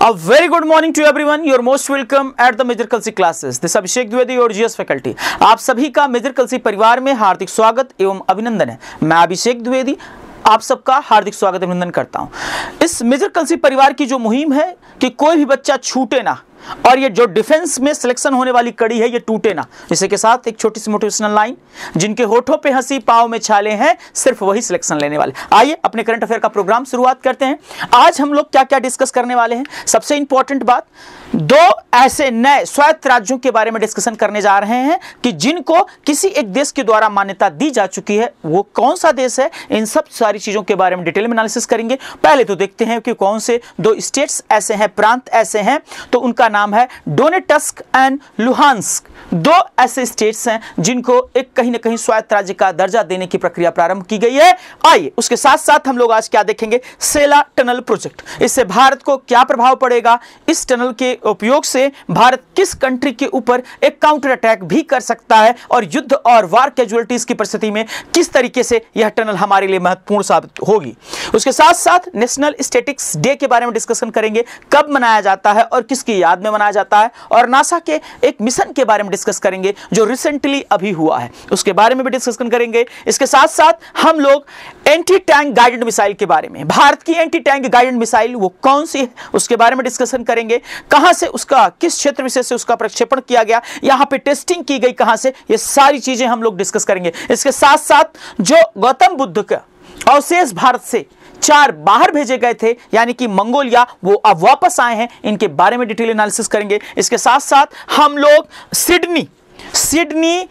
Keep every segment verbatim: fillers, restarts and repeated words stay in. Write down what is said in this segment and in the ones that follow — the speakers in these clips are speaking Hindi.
A very good morning to everyone. You are most welcome at the major Kalsi classes. This Abhishek Dwivedi और जीएस फैकल्टी. आप सभी का मेजर कलसी परिवार में हार्दिक स्वागत एवं अभिनंदन है. मैं अभिषेक द्विवेदी आप सबका हार्दिक स्वागत अभिनंदन करता हूं. इस मेजर कलसी परिवार की जो मुहिम है कि कोई भी बच्चा छूटे ना और ये जो डिफेंस में सिलेक्शन होने वाली कड़ी है ये टूटे ना. इसी के साथ एक छोटी सी मोटिवेशनल लाइन, जिनके होठों पे हंसी पांव में छाले हैं सिर्फ वही सिलेक्शन लेने वाले. आइए अपने करंट अफेयर का प्रोग्राम शुरुआत करते हैं. आज हम लोग क्या क्या डिस्कस करने वाले हैं. सबसे इंपॉर्टेंट बात, दो ऐसे नए स्वायत्त राज्यों के बारे में डिस्कशन करने जा रहे हैं कि जिनको किसी एक देश के द्वारा मान्यता दी जा चुकी है. वो कौन सा देश है, इन सब सारी चीजों के बारे में डिटेल में एनालिसिस करेंगे. पहले तो देखते हैं कि कौन से दो स्टेट्स ऐसे हैं, प्रांत ऐसे हैं. तो उनका नाम है डोनेट्स्क एंड लुहांस्क. दो ऐसे स्टेट्स हैं जिनको एक कहीं ना कहीं स्वायत्त राज्य का दर्जा देने की प्रक्रिया प्रारंभ की गई है. आइए उसके साथ साथ हम लोग आज क्या देखेंगे, सेला टनल प्रोजेक्ट. इससे भारत को क्या प्रभाव पड़ेगा, इस टनल के उपयोग से भारत किस कंट्री के ऊपर एक काउंटर अटैक भी कर सकता है और युद्ध और वार कैजुअलिटीज की परिस्थिति में किस तरीके से यह टनल हमारे लिए महत्वपूर्ण साबित होगी. उसके साथ साथ नेशनल स्टैटिक्स डे के बारे में डिस्कशन करेंगे, कब मनाया जाता है और किसकी याद में मनाया जाता है. और नासा के एक मिशन के बारे में डिस्कस करेंगे जो रिसेंटली अभी हुआ है, उसके बारे में भी डिस्कशन करेंगे. इसके साथ साथ हम लोग एंटी टैंक गाइडेड मिसाइल के बारे में, भारत की एंटी टैंक गाइडेड मिसाइल वो कौन सी है उसके बारे में डिस्कशन करेंगे. कहां से उसका, किस क्षेत्र विशेष से उसका प्रक्षेपण किया गया, यहां पे टेस्टिंग की गई कहां से, ये सारी चीजें हम लोग डिस्कस करेंगे. इसके साथ साथ जो गौतम बुद्ध का अवशेष भारत से चार बाहर भेजे गए थे यानी कि मंगोलिया, वो अब वापस आए हैं, इनके बारे में डिटेल एनालिसिस करेंगे. इसके साथ साथ हम लोग सिडनी सिडनी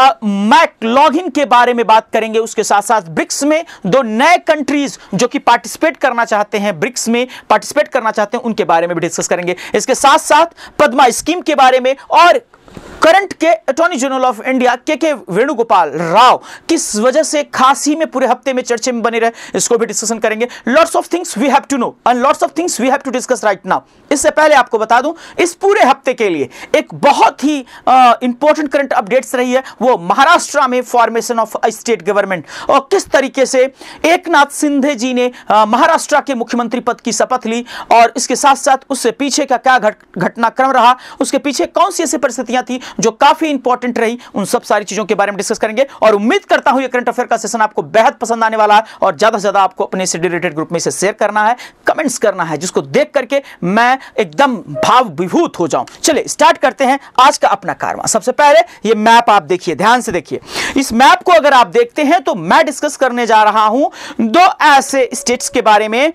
मैकलॉगिन के बारे में बात करेंगे. उसके साथ साथ ब्रिक्स में दो नए कंट्रीज जो कि पार्टिसिपेट करना चाहते हैं, ब्रिक्स में पार्टिसिपेट करना चाहते हैं, उनके बारे में भी डिस्कस करेंगे. इसके साथ साथ पद्मा स्कीम के बारे में और करंट के अटॉर्नी जनरल ऑफ इंडिया के के वेणुगोपाल राव किस वजह से खांसी में पूरे हफ्ते में चर्चे में बने रहे, इसको भी डिस्कशन करेंगे. Lots of things we have to know and lots of things we have to discuss right now. इससे पहले आपको बता दूं, इस पूरे हफ्ते के लिए एक बहुत ही इंपॉर्टेंट करंट अपडेट्स रही है, वो महाराष्ट्र में फॉर्मेशन ऑफ स्टेट गवर्नमेंट और किस तरीके से एकनाथ शिंदे जी ने महाराष्ट्र के मुख्यमंत्री पद की शपथ ली और इसके साथ साथ उससे पीछे का क्या घटनाक्रम रहा, उसके पीछे कौन सी ऐसी परिस्थितियां थी जो काफी इंपॉर्टेंट रही, उन सब सारी चीजों के बारे में डिस्कस करेंगे. और उम्मीद करता हूं ये करंट अफेयर का सेशन आपको बेहद पसंद आने वाला है और ज्यादा से ज्यादा आपको अपने से रिलेटेड ग्रुप में से शेयर करना है, कमेंट्स करना है, जिसको देख करके मैं एकदम भाव विभूत हो जाऊं. चलिए स्टार्ट करते हैं आज का अपना कारवां. सबसे पहले ये मैप आप देखिए, ध्यान से देखिए. इस मैप को अगर आप देखते हैं तो मैं डिस्कस करने जा रहा हूं दो ऐसे स्टेट्स के बारे में,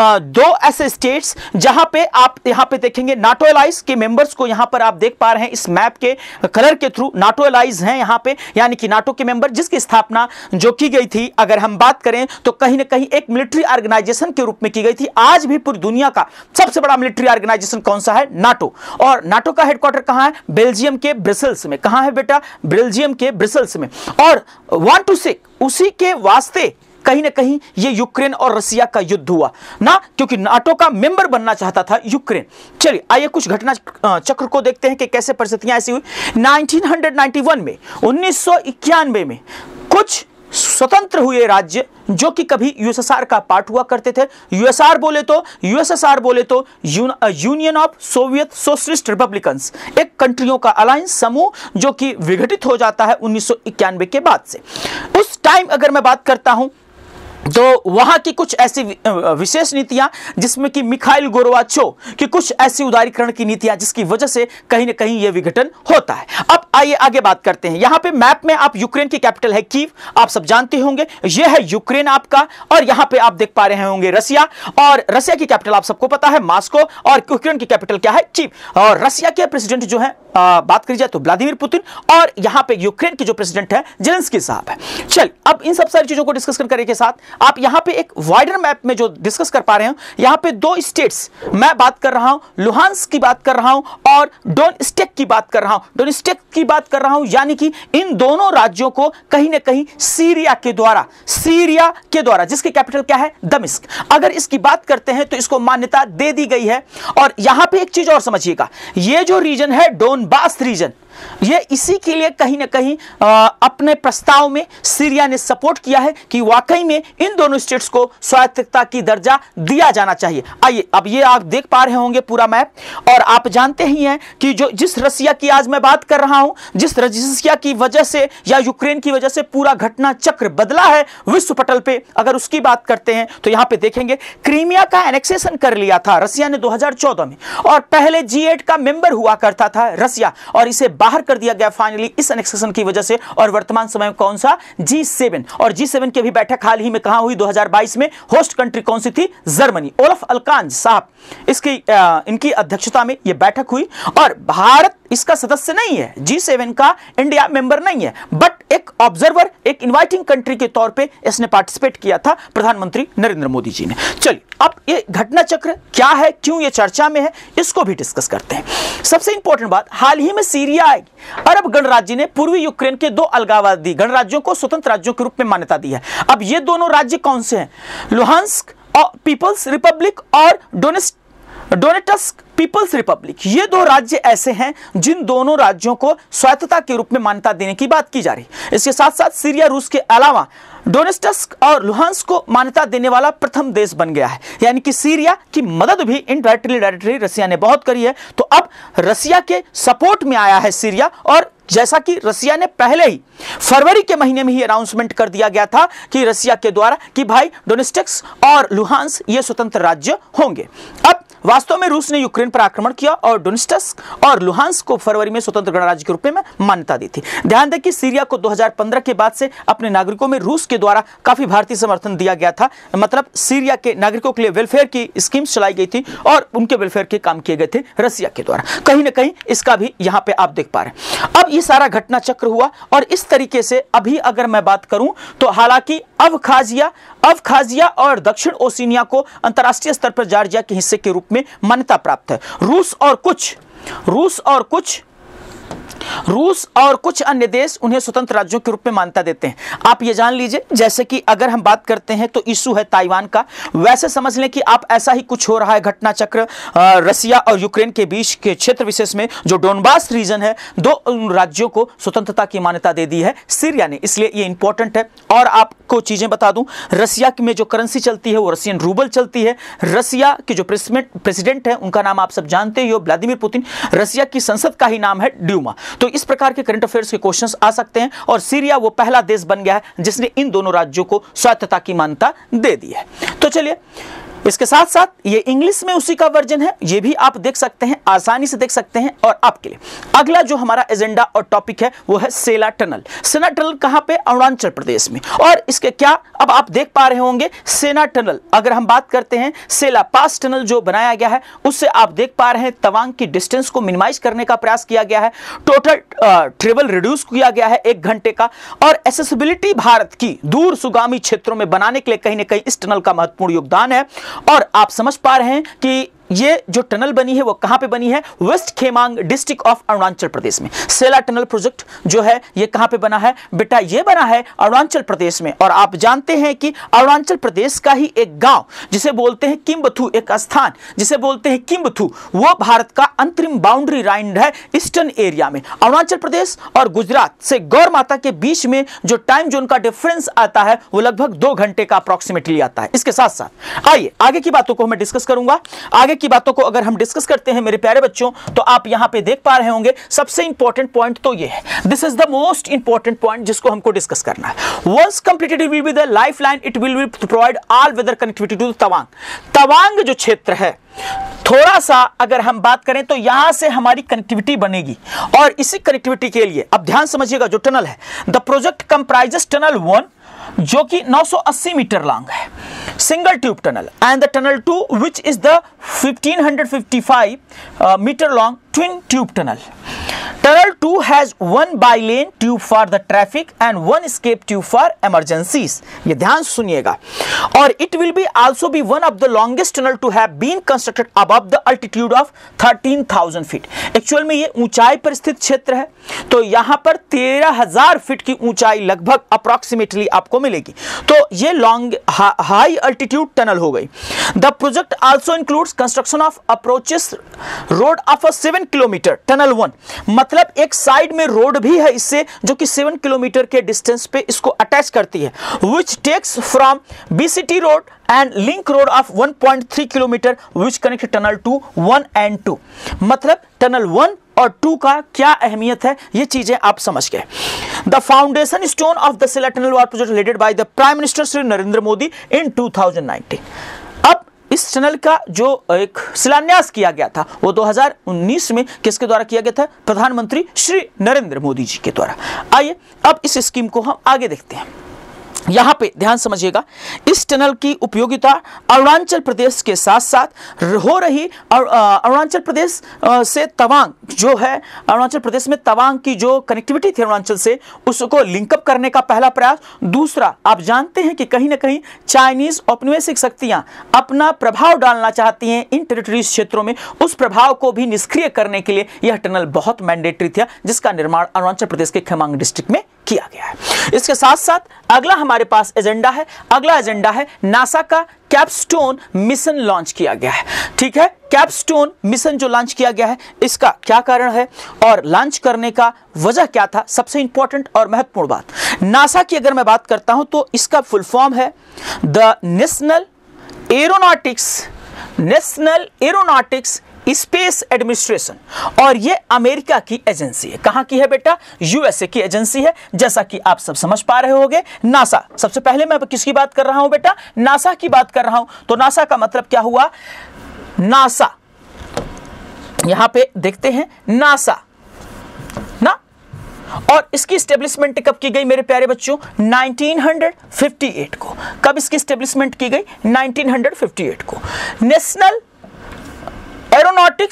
दो ऐसे स्टेट्स जहां पे आप यहां पे देखेंगे नाटो एलाइज के मेंबर्स को यहां पर आप देख पा रहे हैं. इस मैप के कलर के थ्रू नाटो एलाइज हैं यहां पे, यानी कि नाटो के मेंबर जिसकी स्थापना जो की गई थी, अगर हम बात करें तो कहीं ना कहीं एक मिलिट्री ऑर्गेनाइजेशन के रूप में की गई थी. आज भी पूरी दुनिया का सबसे बड़ा मिलिट्री ऑर्गेनाइजेशन कौन सा है, नाटो. और नाटो का हेडक्वार्टर कहां है, बेल्जियम के ब्रसेल्स में. कहां है बेटा, बेल्जियम के ब्रसेल्स में. और वांट टू से उसी के वास्ते कहीं ना कहीं ये यूक्रेन और रसिया का युद्ध हुआ ना, क्योंकि नाटो का मेंबर बनना चाहता था यूक्रेन. चलिए आइए कुछ घटना चक्र को देखते हैं कि कैसे परिस्थितियां ऐसी हुई. नाइनटीन नाइंटी वन में, उन्नीस सौ इक्यानवे में कुछ स्वतंत्र हुए राज्य जो कि कभी यूएसएसआर का पार्ट हुआ करते थे. यूएसआर बोले तो यूएसएसआर बोले तो union of Soviet socialist republicans, एक कंट्रियों का अलायंस समूह जो कि विघटित हो जाता है उन्नीस सौ इक्यानवे के बाद से. उस टाइम अगर मैं बात करता हूं तो वहां की कुछ ऐसी विशेष नीतियां जिसमें कि मिखाइल गोरबाचोव की कुछ ऐसी उदारीकरण की नीतियां जिसकी वजह से कहीं ना कहीं यह विघटन होता है. अब आइए आगे बात करते हैं. यहां पे मैप में आप यूक्रेन की कैपिटल है कीव, आप सब जानते होंगे. यह है यूक्रेन आपका, और यहां पे आप देख पा रहे होंगे रसिया, और रसिया की कैपिटल आप सबको पता है मास्को, और यूक्रेन की कैपिटल क्या है, कीव. और रसिया के प्रेसिडेंट जो है आ, बात करी जाए तो व्लादिमीर पुतिन, और यहां पे यूक्रेन के जो प्रेसिडेंट है जेलेंस्की साहब है. चल अब इन सब सारी चीजों को डिस्कस करने के साथ आप यहां पे एक वाइडर मैप में जो डिस्कस कर पा रहे हो, यहां पे दो स्टेट्स मैं बात कर रहा हूं, लुहांस्क की बात कर रहा हूं और डोनेट्स्क की बात कर रहा हूं. डोनेट्स्क की बात कर रहा हूं यानी कि इन दोनों राज्यों को कहीं ना कहीं सीरिया के द्वारा सीरिया के द्वारा जिसकी कैपिटल क्या है, दमिश्क. अगर इसकी बात करते हैं तो इसको मान्यता दे दी गई है. और यहां पे एक चीज और समझिएगा, ये जो रीजन है डोनबास रीजन, ये इसी के लिए कहीं ना कहीं अपने प्रस्ताव में सीरिया ने सपोर्ट किया है कि वाकई में इन दोनों स्टेट्स को स्वायत्तता की दर्जा दिया जाना चाहिए। आइए, अब ये आप देख पा रहे होंगे पूरा मैप, और आप जानते ही हैं कि जो जिस रसिया की आज मैं बात कर रहा हूं, जिस रसिया की वजह से या यूक्रेन की वजह से पूरा घटना चक्र बदला है विश्व पटल पे, अगर उसकी बात करते हैं तो यहां पे देखेंगे क्रीमिया का एनेक्सेशन कर लिया था रसिया ने दो हज़ार चौदह में, और पहले जी एट का मेंबर हुआ करता था रसिया, और इसे बाहर कर दिया गया फाइनली इस एनेक्सेशन की वजह से। और वर्तमान समय में कौन सा जी सेवन, और जी सेवन की भी बैठक हाल ही में कहां हुई, दो हज़ार बाईस में। होस्ट कंट्री कौन सी थी, जर्मनी। ओलफ अलकांज साहब इसकी आ, इनकी अध्यक्षता में यह बैठक हुई, और भारत इसका सदस्य नहीं है, जी सेवन का इंडिया मेंबर नहीं है, बट एक ऑब्जर्वर, एक इनवाइटिंग कंट्री के तौर पे इसने पार्टिसिपेट किया था प्रधानमंत्री नरेंद्र मोदी जी ने। चलिए, अब ये घटना चक्र क्या है, क्यों ये चर्चा में है, इसको भी डिस्कस करते हैं। सबसे इंपॉर्टेंट बात, हाल ही में सीरिया अरब गणराज्य ने पूर्वी यूक्रेन के दो अलगाववादी गणराज्यों को स्वतंत्र राज्यों के रूप में मान्यता दी है। अब ये दोनों राज्य कौन से हैं, लुहांस्क पीपल्स रिपब्लिक और डोनेट्स्क डोनेट्स्क पीपल्स रिपब्लिक। ये दो राज्य ऐसे हैं जिन दोनों राज्यों को स्वायत्तता के रूप में मान्यता देने की बात की जा रही है। इसके साथ साथ सीरिया रूस के अलावा डोनेट्स्क और लुहांस्क को मान्यता देने वाला प्रथम देश बन गया है, यानी कि सीरिया की मदद भी इनडायरेक्टली डायरेक्टली रसिया ने बहुत करी है। तो अब रसिया के सपोर्ट में आया है सीरिया, और जैसा कि रसिया ने पहले ही फरवरी के महीने में ही अनाउंसमेंट कर दिया गया था कि रसिया के द्वारा कि भाई डोनेट्स्क और लुहांस्क ये स्वतंत्र राज्य होंगे। अब वास्तव में रूस ने यूक्रेन पर आक्रमण किया और डोनेट्स्क और लुहांस्क को फरवरी में स्वतंत्र गणराज्य के रूप में मान्यता दी थी। ध्यान दें कि सीरिया को दो हज़ार पंद्रह के बाद से अपने नागरिकों में रूस के द्वारा काफी भारतीय समर्थन दिया गया था, मतलब सीरिया के नागरिकों के लिए वेलफेयर की स्कीम्स चलाई गई थी और उनके वेलफेयर के काम किए गए थे रसिया के द्वारा। कहीं ना कहीं इसका भी यहां पे आप देख पा रहे हैं। अब ये सारा घटना चक्र हुआ, और इस तरीके से अभी अगर मैं बात करूं तो हालांकि अबखाजिया अबखाजिया और दक्षिण ओसेनिया को अंतर्राष्ट्रीय स्तर पर जॉर्जिया के हिस्से के रूप में मान्यता प्राप्त है। रूस और कुछ रूस और कुछ रूस और कुछ अन्य देश उन्हें स्वतंत्र राज्यों के रूप में मान्यता देते हैं। आप ये जान लीजिए, जैसे कि अगर हम बात करते हैं तो इशू है ताइवान का, वैसे समझ लें कि आप ऐसा ही कुछ हो रहा है घटना चक्र रसिया और यूक्रेन के बीच के क्षेत्र विशेष में, जो डोनबास रीजन है, दो राज्यों को स्वतंत्रता की मान्यता दे दी है सीरिया ने, इसलिए ये इंपॉर्टेंट है। और आपको चीजें बता दूं, रसिया में जो करेंसी चलती है वो रशियन रूबल चलती है। रसिया के जो प्रेसिडेंट है उनका नाम आप सब जानते ही हो, व्लादिमीर पुतिन। रसिया की संसद का ही नाम है ड्यूमा। तो इस प्रकार के करंट अफेयर्स के क्वेश्चंस आ सकते हैं, और सीरिया वो पहला देश बन गया है जिसने इन दोनों राज्यों को स्वायत्तता की मान्यता दे दी है। तो चलिए, इसके साथ साथ ये इंग्लिश में उसी का वर्जन है, ये भी आप देख सकते हैं, आसानी से देख सकते हैं। और आपके लिए अगला जो हमारा एजेंडा और टॉपिक है वो है सेला टनल। सेना टनल कहां पे, अरुणाचल प्रदेश में। और इसके क्या, अब आप देख पा रहे होंगे सेना टनल, अगर हम बात करते हैं सेला पास टनल जो बनाया गया है, उससे आप देख पा रहे हैं तवांग की डिस्टेंस को मिनिमाइज करने का प्रयास किया गया है, टोटल ट्रेवल रिड्यूस किया गया है एक घंटे का, और एसेसिबिलिटी भारत की दूर सुगामी क्षेत्रों में बनाने के लिए कहीं ना कहीं इस टनल का महत्वपूर्ण योगदान है। और आप समझ पा रहे हैं कि ये जो टनल बनी है वो कहां पे बनी है, west Kameng district of Arunachal Pradesh में। सेला टनल प्रोजेक्ट जो है ये कहां पे बना है बेटा, ये बना है अरुणाचल प्रदेश में। और आप जानते हैं कि अरुणाचल प्रदेश का ही एक गांव जिसे बोलते हैं किम्बथू, एक स्थान जिसे बोलते हैं किम्बथू, वो भारत का अंतरिम बाउंड्री लाइन है ईस्टर्न एरिया में। अरुणाचल प्रदेश और गुजरात से गौर माता के बीच में जो टाइम जोन का डिफरेंस आता है वो लगभग दो घंटे का अप्रोक्सीमेटली आता है। इसके साथ साथ आइए आगे की बातों को मैं डिस्कस करूंगा। आगे की बातों को अगर हम डिस्कस करते हैं मेरे प्यारे बच्चों, तो आप यहां पे देख पा रहे होंगे सबसे इंपॉर्टेंट पॉइंट तो ये है, this is the most important point जिसको हमको डिस्कस करना है। Once completed will be the lifeline, it will be to provide all weather connectivity to Tawang. Tawang जो क्षेत्र है, थोड़ा सा अगर हम बात करें तो यहां से हमारी कनेक्टिविटी बनेगी, और इसी कनेक्टिविटी के लिए अब ध्यान समझिएगा, जो टनल है, the project comprises tunnel one जो कि नौ सौ अस्सी मीटर लॉन्ग है, single tube tunnel, and the tunnel two which is the fifteen fifty five metre long twin tube tunnel. Tunnel two has one bi-lane tube for the traffic and one escape tube for emergencies. ये ध्यान सुनिएगा। और it will be also be one of the longest tunnel to have been constructed above the altitude of thirteen thousand feet. Actual में ये ऊंचाई पर स्थित क्षेत्र है, तो यहां पर तेरह हजार फीट की ऊंचाई लगभग अप्रोक्सीमेटली आपको मिलेगी। तो ये लॉन्ग हाई अल्टीट्यूड टनल हो गई। The project also includes construction of approaches road of a seven kilometer tunnel one, मतलब मतलब एक साइड में रोड भी है इससे, जो कि सेवन किलोमीटर के डिस्टेंस पे इसको अटैच करती है, which takes from B C T road and link road of one point three kilometer which connect tunnel to one and two। मतलब टनल वन और टू का क्या अहमियत है, ये चीजें आप समझ गए। The foundation stone of the Sela tunnel was project laded by the prime minister Shri Narendra Modi in two thousand nineteen. अब इस टनल का जो एक शिलान्यास किया गया था वो दो हज़ार उन्नीस में किसके द्वारा किया गया था? प्रधानमंत्री श्री नरेंद्र मोदी जी के द्वारा। आइए अब इस स्कीम को हम आगे देखते हैं। यहां पे ध्यान समझिएगा, इस टनल की उपयोगिता अरुणाचल प्रदेश के साथ साथ हो रही अरुणाचल प्रदेश से तवांग जो है, अरुणाचल प्रदेश में तवांग की जो कनेक्टिविटी थी अरुणाचल से, उसको लिंकअप करने का पहला प्रयास। दूसरा, आप जानते हैं कि कहीं ना कहीं चाइनीज औपनिवेशिक शक्तियां अपना प्रभाव डालना चाहती हैं इन टेरिटरीज क्षेत्रों में, उस प्रभाव को भी निष्क्रिय करने के लिए यह टनल बहुत मैंडेटरी था, जिसका निर्माण अरुणाचल प्रदेश के खेमांग डिस्ट्रिक्ट में किया गया है। इसके साथ साथ अगला हमारे पास एजेंडा है, अगला एजेंडा है नासा का कैपस्टोन मिशन लॉन्च किया गया है। ठीक है, कैपस्टोन मिशन जो लॉन्च किया गया है, इसका क्या कारण है और लॉन्च करने का वजह क्या था, सबसे इंपॉर्टेंट और महत्वपूर्ण बात। नासा की अगर मैं बात करता हूं तो इसका फुल फॉर्म है the national aeronautics national aeronautics space administration, और ये अमेरिका की एजेंसी है। कहां की है बेटा? यूएसए की एजेंसी है, जैसा कि आप सब समझ पा रहे होंगे। नासा, सबसे पहले मैं किसकी बात कर रहा हूं बेटा? नासा की बात कर रहा हूं। तो नासा का मतलब क्या हुआ? नासा, यहां पे देखते हैं नासा ना, और इसकी एस्टेब्लिशमेंट कब की गई मेरे प्यारे बच्चों? नाइनटीन फिफ्टी एट को। कब इसकी एस्टेब्लिशमेंट की गई? नाइनटीन फिफ्टी एट को। National aeronautics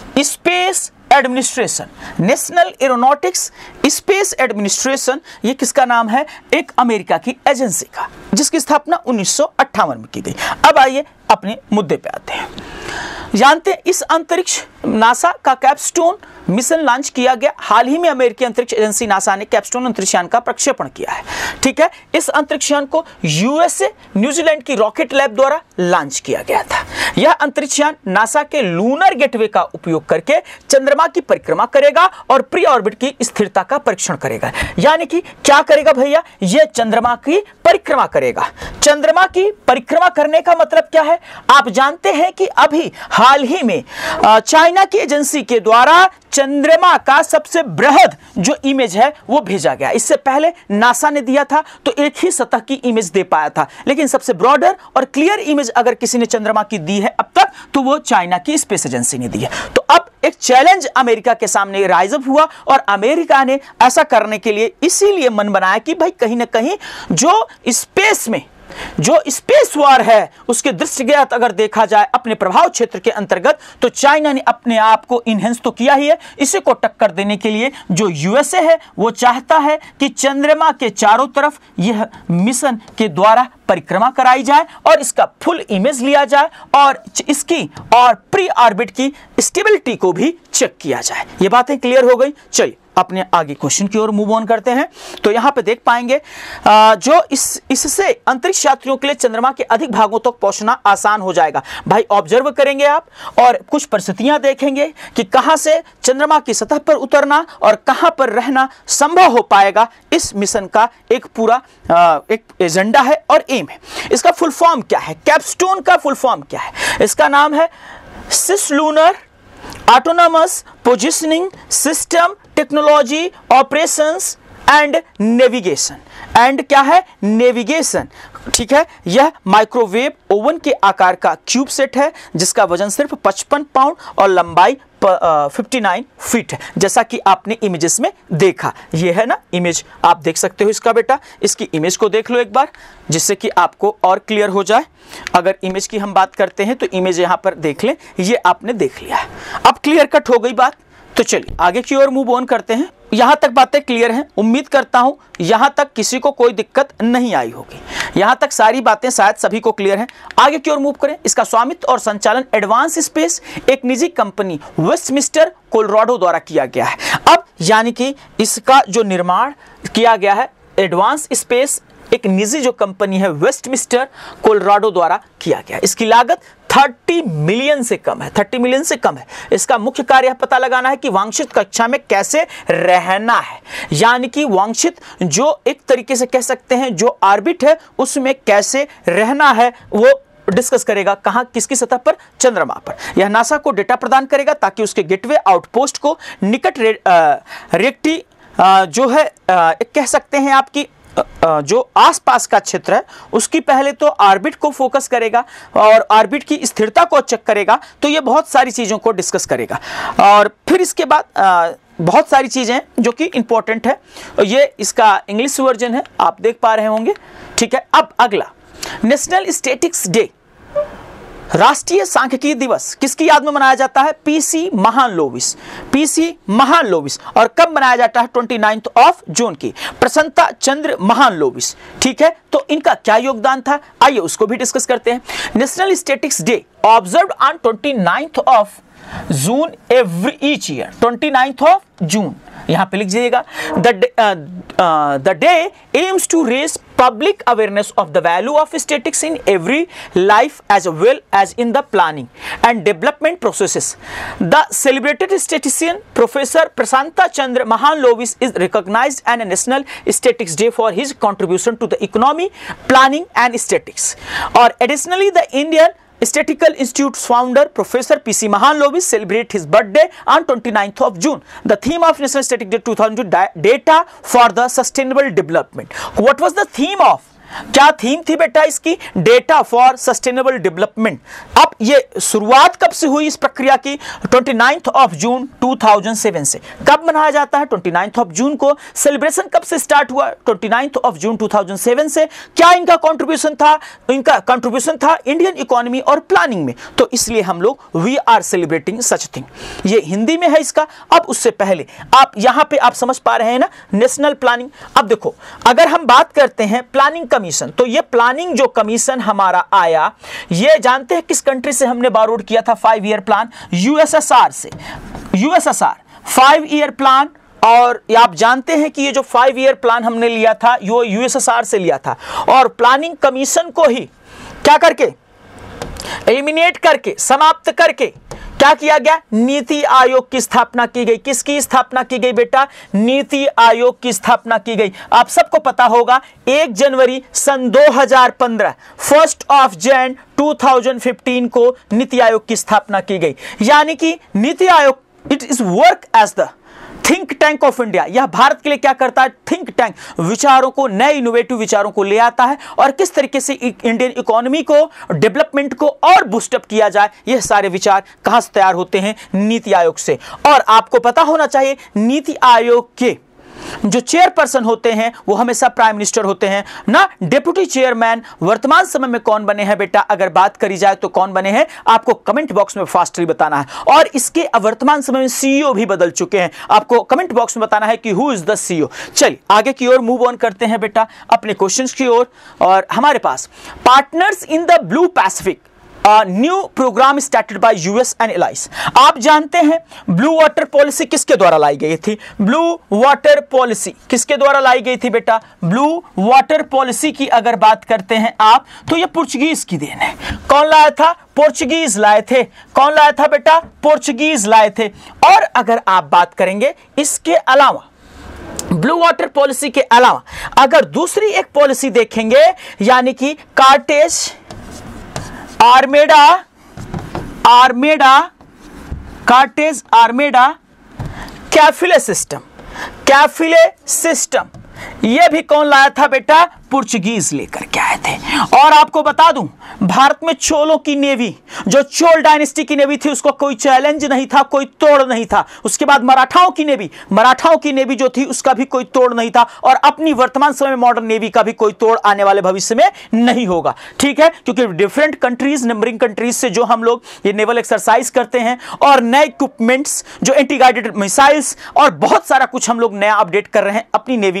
space administration, national aeronautics space administration, ये किसका नाम है? एक अमेरिका की एजेंसी का, जिसकी स्थापना उन्नीस सौ अट्ठावन में की गई। अब आइए अपने मुद्दे पे आते हैं। जानते हैं इस अंतरिक्ष नासा का कैपस्टोन मिशन लॉन्च किया गया। हाल ही में अमेरिकी अंतरिक्ष एजेंसी नासा ने कैपस्टोन अंतरिक्षयान का प्रक्षेपण किया है। ठीक है, इस अंतरिक्षयान को यूएसए न्यूजीलैंड की रॉकेट लैब द्वारा लॉन्च किया गया था। यह अंतरिक्षयान नासा के लूनर गेटवे का उपयोग करके चंद्रमा की परिक्रमा करेगा और प्री ऑर्बिट की स्थिरता का परीक्षण करेगा। यानी कि क्या करेगा भैया? यह चंद्रमा की परिक्रमा करेगा। चंद्रमा की परिक्रमा करने का मतलब क्या है? आप जानते हैं कि अभी हाल ही में चाइना की एजेंसी के द्वारा चंद्रमा का सबसे बृहद जो इमेज है वो भेजा गया। इससे पहले नासा ने दिया था तो एक ही सतह की इमेज दे पाया था, लेकिन सबसे ब्रॉडर और क्लियर इमेज अगर किसी ने चंद्रमा की दी है अब तक तो वो चाइना की स्पेस एजेंसी ने दी है। तो अब एक चैलेंज अमेरिका के सामने राइज अप हुआ और अमेरिका ने ऐसा करने के लिए इसीलिए मन बनाया कि भाई कहीं ना कहीं जो स्पेस में जो स्पेस वॉर है उसके दृष्टिगत अगर देखा जाए अपने प्रभाव क्षेत्र के अंतर्गत, तो चाइना ने अपने आप को इनहेंस तो किया ही है, इसी को टक्कर देने के लिए जो यूएसए है वो चाहता है कि चंद्रमा के चारों तरफ यह मिशन के द्वारा परिक्रमा कराई जाए और इसका फुल इमेज लिया जाए और इसकी और प्री ऑर्बिट की स्टेबिलिटी को भी चेक किया जाए। ये बातें क्लियर हो गई। चलिए अपने आगे क्वेश्चन की ओर मूव ऑन करते हैं। तो यहां पे देख पाएंगे आ, जो इस इससे अंतरिक्ष यात्रियों के लिए चंद्रमा के अधिक भागों तक पहुंचना आसान हो जाएगा। भाई ऑब्जर्व करेंगे आप और कुछ परिस्थितियां देखेंगे कि कहां से चंद्रमा की सतह पर उतरना और कहां पर रहना संभव हो पाएगा। इस मिशन का एक पूरा आ, एक एजेंडा है और एम है। इसका फुल फॉर्म क्या है? कैपस्टोन का फुल फॉर्म क्या है? इसका नाम है cislunar autonomous positioning system technology operations and navigation. And क्या है? नेविगेशन। ठीक है, यह माइक्रोवेव ओवन के आकार का क्यूब सेट है जिसका वजन सिर्फ पचपन पाउंड और लंबाई उनसठ फीट है, जैसा कि आपने इमेजेस में देखा। ये है ना इमेज, आप देख सकते हो इसका बेटा। इसकी इमेज को देख लो एक बार जिससे कि आपको और क्लियर हो जाए। अगर इमेज की हम बात करते हैं तो इमेज यहां पर देख लें, ये आपने देख लिया है। अब क्लियर कट हो गई बात। तो चलिए आगे की ओर मूव ऑन करते हैं। यहां तक बातें क्लियर हैं, उम्मीद करता हूं यहां तक किसी को कोई दिक्कत नहीं आई होगी। यहां तक सारी बातें शायद सभी को क्लियर हैं। आगे की ओर मूव करें। इसका स्वामित्व और संचालन एडवांस स्पेस एक निजी कंपनी वेस्टमिंस्टर कोलोराडो द्वारा किया गया है। अब यानी कि इसका जो निर्माण किया गया है एडवांस स्पेस एक निजी जो कंपनी है वेस्टमिंस्टर कोलोराडो द्वारा किया गया। इसकी लागत तीस मिलियन से कम है, तीस मिलियन से कम है। इसका मुख्य कार्य पता लगाना है कि वांछित कक्षा में कैसे रहना है, यानी कि वांछित जो एक तरीके से कह सकते हैं जो ऑर्बिट है उसमें कैसे रहना है वो डिस्कस करेगा। कहां, किसकी सतह पर? चंद्रमा पर। यह नासा को डेटा प्रदान करेगा ताकि उसके गेटवे आउटपोस्ट को निकट रे, रिएक्टी जो है आ, कह सकते हैं आपकी जो आसपास का क्षेत्र है उसकी पहले तो ऑर्बिट को फोकस करेगा और ऑर्बिट की स्थिरता को चेक करेगा। तो ये बहुत सारी चीज़ों को डिस्कस करेगा और फिर इसके बाद बहुत सारी चीज़ें जो कि इंपॉर्टेंट है। ये इसका इंग्लिश वर्जन है, आप देख पा रहे होंगे। ठीक है, अब अगला नेशनल स्टैटिक्स डे, राष्ट्रीय सांख्यिकी दिवस किसकी याद में मनाया जाता है? PC Mahalanobis, PC Mahalanobis. और कब मनाया जाता है? उनतीस ऑफ जून की, प्रसन्नता चंद्र महालनोबिस। ठीक है, तो इनका क्या योगदान था, आइए उसको भी डिस्कस करते हैं। National statics day observed on उनतीस of June every each year, उनतीस ऑफ जून यहां पे लिख दीजिएगा। The day aims to raise public awareness of the value of statistics in every life as well as in the planning and development processes. The celebrated statistician Professor Prasanta Chandra Mahalanobis is recognized as a National Statistics Day for his contribution to the economy, planning and statistics. Or additionally, the Indian Statistical Institute's founder Professor P C Mahalanobis celebrate his birthday on twenty-ninth of June. The theme of National Statistics Day two thousand two, data for the sustainable development. What was the theme of? क्या थीम थी बेटा इसकी? Data for sustainable development. अब ये शुरुआत कब से हुई इस प्रक्रिया की? उनतीस ऑफ जून दो हज़ार सात से। कब मनाया जाता है? उनतीस ऑफ जून को। सेलिब्रेशन कब से स्टार्ट हुआ? उनतीस ऑफ जून दो हज़ार सात से। क्या इनका कंट्रीब्यूशन था? इनका कंट्रीब्यूशन था इंडियन इकोनॉमी और प्लानिंग में, तो इसलिए हम लोग we are celebrating such thing. ये हिंदी में है इसका। अब उससे पहले आप यहां पे आप समझ पा रहे हैं ना, नेशनल प्लानिंग। अब देखो, अगर हम बात करते हैं प्लानिंग कमीशन, तो ये प्लानिंग जो कमीशन हमारा आया, ये जानते हैं किस कंट्री से हमने बारोड किया था फाइव ईयर प्लान? यूएसएसआर से। यूएसएसआर फाइव ईयर प्लान, और आप जानते हैं कि ये जो फाइव ईयर प्लान हमने लिया था यो यूएसएसआर से लिया था। और प्लानिंग कमीशन को ही क्या करके, एलिमिनेट करके, समाप्त करके क्या किया गया? नीति आयोग की स्थापना की गई। किसकी स्थापना की गई बेटा? नीति आयोग की स्थापना की गई। आप सबको पता होगा एक जनवरी सन दो हज़ार पंद्रह, फर्स्ट ऑफ जैन दो हज़ार पंद्रह को नीति आयोग की स्थापना की गई। यानी कि NITI Aayog it is work as the think tank of India. यह भारत के लिए क्या करता है? थिंक टैंक, विचारों को, नए इनोवेटिव विचारों को ले आता है और किस तरीके से इंडियन इकोनॉमी को, डेवलपमेंट को और बूस्टअप किया जाए। यह सारे विचार कहां से तैयार होते हैं? नीति आयोग से। और आपको पता होना चाहिए नीति आयोग के जो चेयरपर्सन होते हैं वो हमेशा प्राइम मिनिस्टर होते हैं ना। डेप्यूटी चेयरमैन वर्तमान समय में कौन बने हैं बेटा? अगर बात करी जाए तो कौन बने हैं? आपको कमेंट बॉक्स में फास्टली बताना है। और इसके वर्तमान समय में सीईओ भी बदल चुके हैं, आपको कमेंट बॉक्स में बताना है कि हु इज द सीईओ। चलिए आगे की ओर मूव ऑन करते हैं बेटा अपने क्वेश्चंस की ओर। और, और हमारे पास partners in the blue Pacific new programme started by US and allies. आप जानते हैं ब्लू वाटर पॉलिसी किसके द्वारा लाई गई थी? ब्लू वाटर पॉलिसी किसके द्वारा लाई गई थी बेटा? ब्लू वाटर पॉलिसी की अगर बात करते हैं आप, तो ये पुर्तगाल की देन है। कौन लाया था? पोर्चुगीज लाए थे। कौन लाया था बेटा? पोर्चुगीज लाए थे। और अगर आप बात करेंगे इसके अलावा, ब्लू वाटर पॉलिसी के अलावा अगर दूसरी एक पॉलिसी देखेंगे, यानी कि कार्टेज आर्मेडा आर्मेडा कार्टेज आर्मेडा कैफिले सिस्टम, कैफिले सिस्टम, यह भी कौन लाया था बेटा? पुर्तगीज लेकर के आए थे। और आपको बता दूं, भारत में चोलों की नेवी, जो चोल डायनेस्टी की नेवी थी, उसको कोई चैलेंज नहीं था, कोई तोड़ नहीं था। उसके बाद मराठाओं की नेवी, मराठाओं की नेवी जो थी उसका भी कोई तोड़ नहीं था। और अपनी वर्तमान समय में मॉडर्न नेवी का भी कोई तोड़ आने वाले भविष्य में नहीं होगा। ठीक है, क्योंकि डिफरेंट कंट्रीज, नंबरिंग कंट्रीज से जो हम लोग ये नेवल एक्सरसाइज करते हैं और नए इक्विपमेंट्स, जो एंटी गाइडेड मिसाइल्स और बहुत सारा कुछ हम लोग नया अपडेट कर रहे हैं अपनी नेवी के लिए।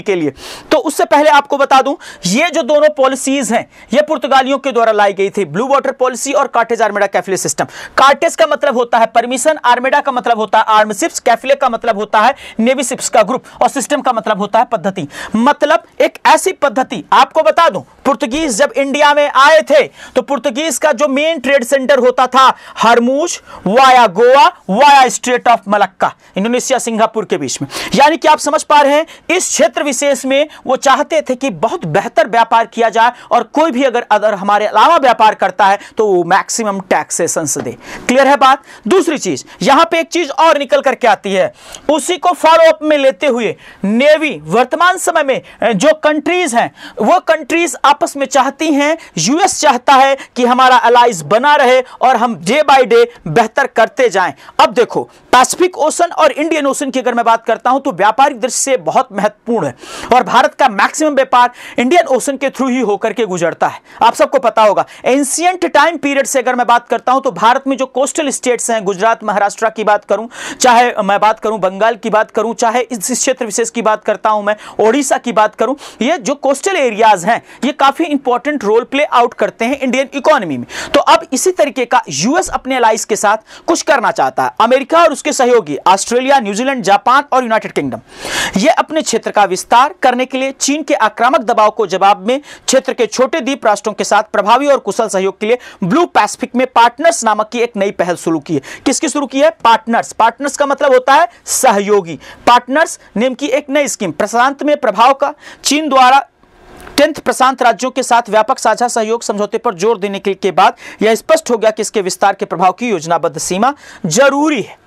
तो उससे पहले आपको बता दूं, ये जो दोनों पॉलिसीज हैं ये पुर्तगालियों के द्वारा लाई गई थी, ब्लू वाटर पॉलिसी और कार्टेज आर्मेडा कैफले सिस्टम। कार्टेज का मतलब होता है परमिशन, आर्मेडा का मतलब होता है आर्म शिप्स, कैफले का मतलब होता है नेवी शिप्स का ग्रुप, और सिस्टम का मतलब होता है पद्धति। मतलब एक ऐसी पद्धति, आपको बता दूं पुर्तगीज जब इंडिया में आए थे तो पुर्तगीज का जो मेन ट्रेड सेंटर होता था Hormuz via Goa via strait of Malacca, Indonesia Singapore के बीच में। यानी कि आप समझ पा रहे हैं इस क्षेत्र विशेष में वो चाहते थे कि बहुत बेहतर व्यापार किया जाए, और कोई भी अगर अगर हमारे अलावा व्यापार करता है तो वो मैक्सिमम टैक्सेशन दे। क्लियर है बात। दूसरी चीज यहां पे एक चीज और निकल करके आती है, उसी को फॉलो अप में लेते हुए नेवी वर्तमान समय में जो कंट्रीज हैं वो कंट्रीज आपस में चाहती हैं, यूएस चाहता है कि हमारा अलाइज बना रहे और हम डे बाय डे बेहतर करते जाएं। अब देखो पैसिफिक ओशन और इंडियन ओशन की अगर मैं बात करता हूं तो व्यापारिक दृष्टि से बहुत महत्वपूर्ण है, और भारत का मैक्सिमम व्यापार इंडियन ओशन के थ्रू ही होकर के गुजरता है। आप सबको पता होगा एंशिएंट टाइम पीरियड से अगर मैं बात करता हूं तो भारत में जो कोस्टल स्टेट्स हैं, गुजरात महाराष्ट्र की बात करूं, चाहे मैं बात करूं बंगाल की बात करूं, चाहे इस क्षेत्र विशेष की बात करता हूं मैं ओडिशा की बात करूं, ये जो कोस्टल एरियाज हैं ये काफी इंपॉर्टेंट रोल प्ले आउट करते हैं इंडियन इकोनॉमी में। तो अब इसी तरीके का यूएस अपने अलाइज के साथ कुछ करना चाहता है। अमेरिका और उसके सहयोगी ऑस्ट्रेलिया, न्यूजीलैंड, जापान और यूनाइटेड किंगडम ये अपने क्षेत्र का विस्तार करने के लिए चीन के आक्रामक दबाव को जवाब में क्षेत्र के छोटे द्वीप राष्ट्रों के साथ प्रभावी और कुशल सहयोग के लिए ब्लू पैसिफिक में पार्टनर्स नामक की एक नई पहल शुरू की है। किसकी शुरू की है? पार्टनर्स। पार्टनर्स का मतलब होता है सहयोगी। पार्टनर्स नेम की एक नई स्कीम प्रशांत में प्रभाव का चीन द्वारा टेंथ प्रशांत राज्यों के साथ व्यापक साझा सहयोग समझौते पर जोर देने के बाद यह स्पष्ट हो गया कि इसके विस्तार के प्रभाव की योजनाबद्ध सीमा जरूरी है।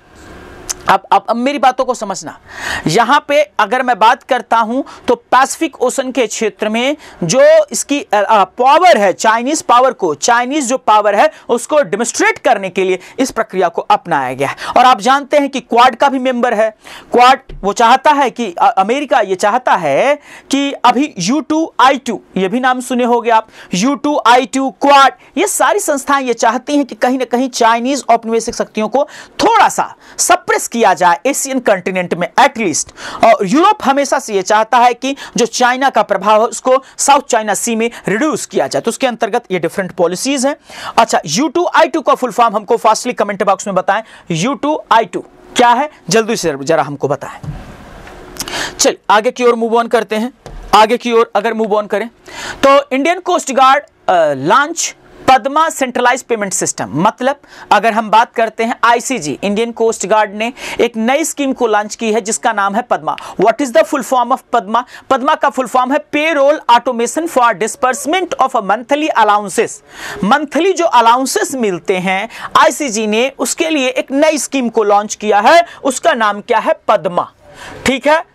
अब अब अब मेरी बातों को समझना, यहां पे अगर मैं बात करता हूं तो पैसिफिक ओशन के क्षेत्र में जो इसकी पावर है, चाइनीज पावर को, चाइनीज जो पावर है उसको डेमोन्स्ट्रेट करने के लिए इस प्रक्रिया को अपनाया गया है। और आप जानते हैं कि क्वाड का भी मेंबर है। क्वाड वो चाहता है कि अमेरिका ये चाहता है कि अभी यू टू आई टू, ये भी नाम सुने होंगे आप, U two I two Quad, ये सारी संस्थाएं ये चाहती हैं कि कहीं ना कहीं चाइनीज औपनिवेशिक शक्तियों को थोड़ा सा सप्रेस किया जाए एशियन कॉन्टिनेंट में एटलीस्ट। और यूरोप हमेशा से यह चाहता है कि जो चाइना का प्रभाव है उसको साउथ चाइना सी में रिड्यूस किया जाए, तो उसके अंतर्गत ये डिफरेंट पॉलिसीज हैं। अच्छा, यू टू आई टू का फुल फॉर्म हमको फास्टली कमेंट बॉक्स में बताएं। यू टू आई टू क्या है, जल्दी से जरा हमको बताएं। चल आगे की ओर मूव ऑन करते हैं। आगे की ओर अगर मूव ऑन करें तो Indian coast guard launch Padma centralise payment system. मतलब अगर हम बात करते हैं आईसीजी, इंडियन कोस्ट गार्ड ने एक नई स्कीम को लॉन्च की है जिसका नाम है Padma. What is the full form of Padma? Padma का फुल फॉर्म है payroll automation for disbursement of monthly allowances. Monthly जो अलाउंसेस मिलते हैं आईसीजी ने उसके लिए एक नई स्कीम को लॉन्च किया है, उसका नाम क्या है? पद्मा। ठीक है।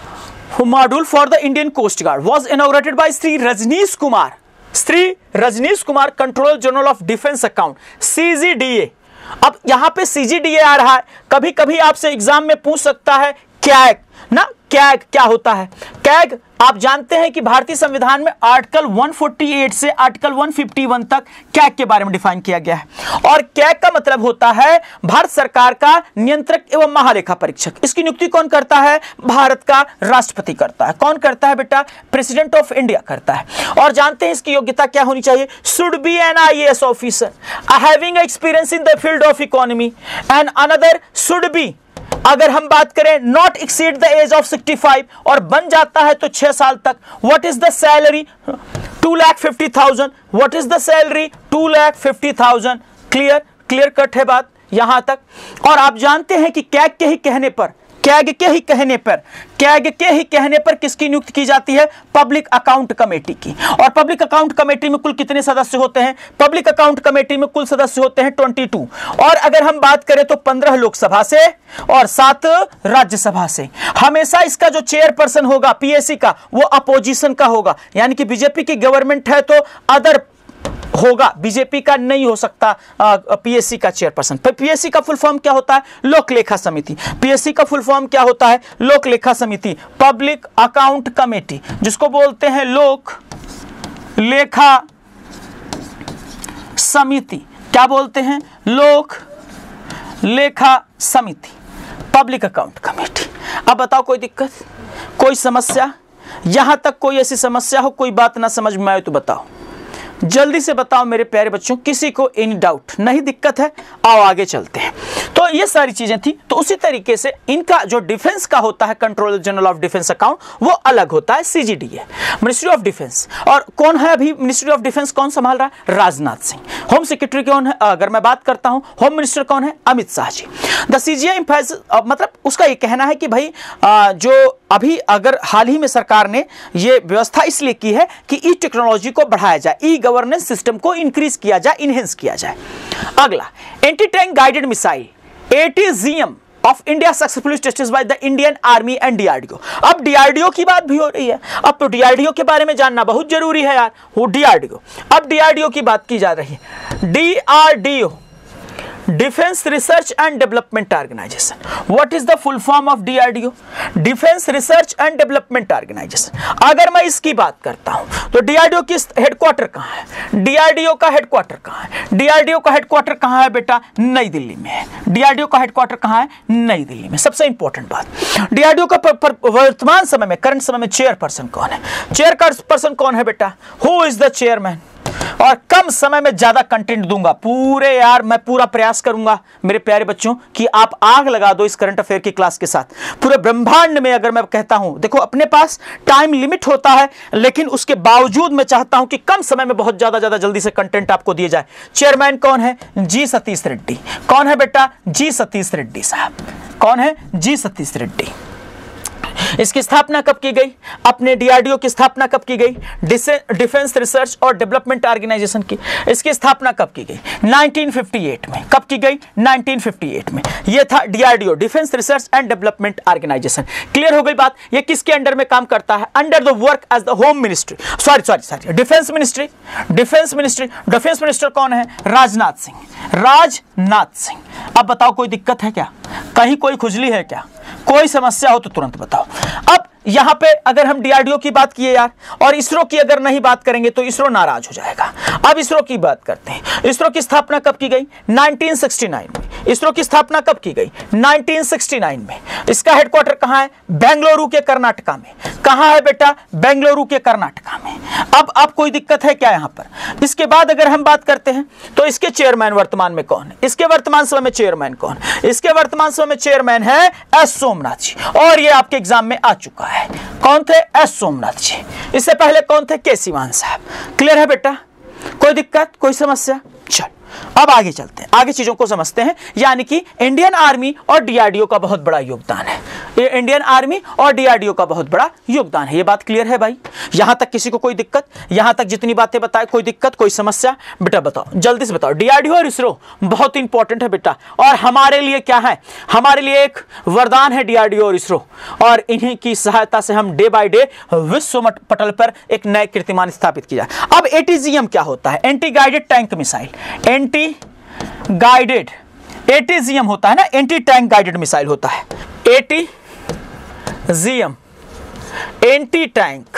Module for the Indian coast guard was inaugurated by Shri Rajneesh Kumar Shri Rajneesh Kumar controller general of defence account, CGDA. अब यहां पे सीजीडीए आ रहा है, कभी कभी आपसे एग्जाम में पूछ सकता है कैग ना, कैग क्या होता है? कैग आप जानते हैं कि भारतीय संविधान में आर्टिकल एक सौ अड़तालीस से आर्टिकल एक सौ इक्यावन तक कैग के बारे में डिफाइन किया गया है। और कैग का मतलब होता है भारत सरकार का नियंत्रक एवं महालेखा परीक्षक। इसकी नियुक्ति कौन करता है? भारत का राष्ट्रपति करता है। कौन करता है बेटा? प्रेसिडेंट ऑफ इंडिया करता है। और जानते हैं इसकी योग्यता क्या होनी चाहिए? Should be an IAS officer having experience in the field of economy and another should be, अगर हम बात करें not exceed the age of sixty five, और बन जाता है तो छह साल तक। What is the salary? Two lakh fifty thousand. What is the salary? Two lakh fifty thousand. Clear clear cut है बात यहां तक। और आप जानते हैं कि कैग के ही कहने पर कैग के ही कहने पर कैग के ही कहने पर किसकी नियुक्ति की जाती है? पब्लिक अकाउंट कमेटी की। और पब्लिक अकाउंट कमेटी में कुल कितने सदस्य होते हैं? पब्लिक अकाउंट कमेटी में कुल सदस्य होते हैं बाईस। और अगर हम बात करें तो पंद्रह लोकसभा से और सात राज्यसभा से। हमेशा इसका जो चेयरपर्सन होगा पीएससी का वो अपोजिशन का होगा, यानी कि बीजेपी की गवर्नमेंट है तो अदर होगा, बीजेपी का नहीं हो सकता पीएससी का चेयरपर्सन। पीएससी का फुल फॉर्म क्या होता है? लोक लेखा समिति। पीएससी का फुल फॉर्म क्या होता है? लोक लेखा समिति, पब्लिक अकाउंट कमेटी, जिसको बोलते हैं लोक लेखा समिति। क्या बोलते हैं? लोक लेखा समिति, पब्लिक अकाउंट कमेटी। अब बताओ कोई दिक्कत, कोई समस्या? यहां तक कोई ऐसी समस्या हो, कोई बात ना समझ में आए तो बताओ, जल्दी से बताओ मेरे प्यारे बच्चों, किसी को एनी डाउट? नहीं दिक्कत है, आओ आगे चलते हैं। तो ये सारी चीजें थी। तो उसी तरीके से इनका जो डिफेंस का होता है, controller general of defence account, वो अलग होता है, सीजीडीए, मिनिस्ट्री ऑफ डिफेंस। और कौन है अभी मिनिस्ट्री ऑफ डिफेंस, कौन संभाल रहा है? राजनाथ सिंह। होम सेक्रेटरी कौन है? अगर मैं बात करता हूं, होम मिनिस्टर कौन है? अमित शाह जी। द सीजीआई मतलब उसका ये कहना है कि भाई जो अभी अगर हाल ही में सरकार ने ये व्यवस्था इसलिए की है कि ई टेक्नोलॉजी को बढ़ाया जाए, ई गवर्नेंस सिस्टम को इंक्रीज किया जाए, इनहेंस किया जाए। अगला, anti tank guided missile ATGM of India successfully tested by the Indian army and DRDO. अब डीआरडीओ की बात भी हो रही है, अब तो डीआरडीओ के बारे में जानना बहुत जरूरी है यार। वो डीआरडीओ, अब डीआरडीओ की बात की जा रही है। DRDO, defence research and development organisation. What is the full form of DRDO? Defence research and development organisation. अगर मैं इसकी बात करता हूं तो डीआरडीओ की हेडक्वार्टर कहां है? डीआरडीओ का हेडक्वार्टर कहां है? डीआरडीओ का हेडक्वार्टर कहां है बेटा? नई दिल्ली में है। डीआरडीओ का हेडक्वार्टर कहां है? नई दिल्ली में। सबसे इंपॉर्टेंट बात, डीआरडीओ का पर, पर, वर्तमान समय में, करंट समय में चेयरपर्सन कौन है? चेयरपर्सन कौन है बेटा? Who is the chairman? और कम समय में ज्यादा कंटेंट दूंगा, पूरे यार मैं पूरा प्रयास करूंगा मेरे प्यारे बच्चों कि आप आग लगा दो इस करंट अफेयर की क्लास के साथ। पूरे ब्रह्मांड में अगर मैं कहता हूं, देखो अपने पास टाइम लिमिट होता है, लेकिन उसके बावजूद मैं चाहता हूं कि कम समय में बहुत ज्यादा ज्यादा जल्दी से कंटेंट आपको दिए जाए। चेयरमैन कौन है? जी सतीश रेड्डी। कौन है बेटा? जी सतीश रेड्डी साहब। कौन है? जी सतीश रेड्डी। इसकी स्थापना कब की गई? अपने डीआरडीओ की स्थापना कब की गई? डिफेंस रिसर्च और डेवलपमेंट ऑर्गेनाइजेशन की। इसकी स्थापना कब की गई? नाइनटीन फिफ्टी एट में। कब की गई? नाइनटीन फिफ्टी एट में। यह था DRDO, defence research and development organisation. Clear हो गई बात? यह किसके अंडर में काम करता है? Under the work as the home ministry, sorry sorry sorry defence ministry. Defence ministry, defence minister कौन है? राजनाथ सिंह। राजनाथ सिंह। अब बताओ कोई दिक्कत है क्या? कहीं कोई खुजली है क्या? कोई समस्या हो तो तुरंत बताओ। अब यहां पे अगर हम डीआरडीओ की बात किए यार, और इसरो की अगर नहीं बात करेंगे तो इसरो नाराज हो जाएगा। अब इसरो की बात करते हैं। इसरो की स्थापना कब की गई? नाइनटीन सिक्सटी नाइन में। इसरो की स्थापना कब की गई? नाइनटीन सिक्सटी नाइन में। इसका हेडक्वार्टर कहां है? बेंगलुरु के कर्नाटका में। कहां है बेटा? बेंगलुरु के कर्नाटका में। अब अब कोई दिक्कत है क्या यहां पर? इसके बाद अगर हम बात करते हैं तो इसके चेयरमैन वर्तमान में कौन है? इसके वर्तमान समय में चेयरमैन कौन? इसके वर्तमान समय में चेयरमैन है एस सोमनाथ जी, और ये आपके एग्जाम में आ चुका है। कौन थे? एस सोमनाथ जी। इससे पहले कौन थे? के सीवान साहब। क्लियर है बेटा? कोई दिक्कत, कोई समस्या? चल अब आगे चलते हैं, आगे चीजों को समझते हैं। यानी कि इंडियन आर्मी और डीआरडीओ का बहुत बड़ा योगदान है। ये इंडियन आर्मी और डीआरडीओ का बहुत बड़ा योगदान है। ये बात क्लियर है भाई? यहां तक किसी को कोई दिक्कत? यहां तक जितनी बातें बताए, कोई दिक्कत, कोई समस्या? बेटा बताओ, जल्दी से बताओ। डीआरडीओ और इसरो बहुत इंपॉर्टेंट है बेटा, और हमारे लिए क्या है? हमारे लिए एक वरदान है डीआरडीओ और इसरो, और इन्हीं की सहायता से हम डे बाय डे विश्व पटल पर एक नए कीर्तिमान स्थापित किया। अब एटीजीएम क्या होता है? Anti guided tank missile. Anti guided, ATGM होता है ना, एंटी टैंक गाइडेड मिसाइल होता है। ATGM, anti tank,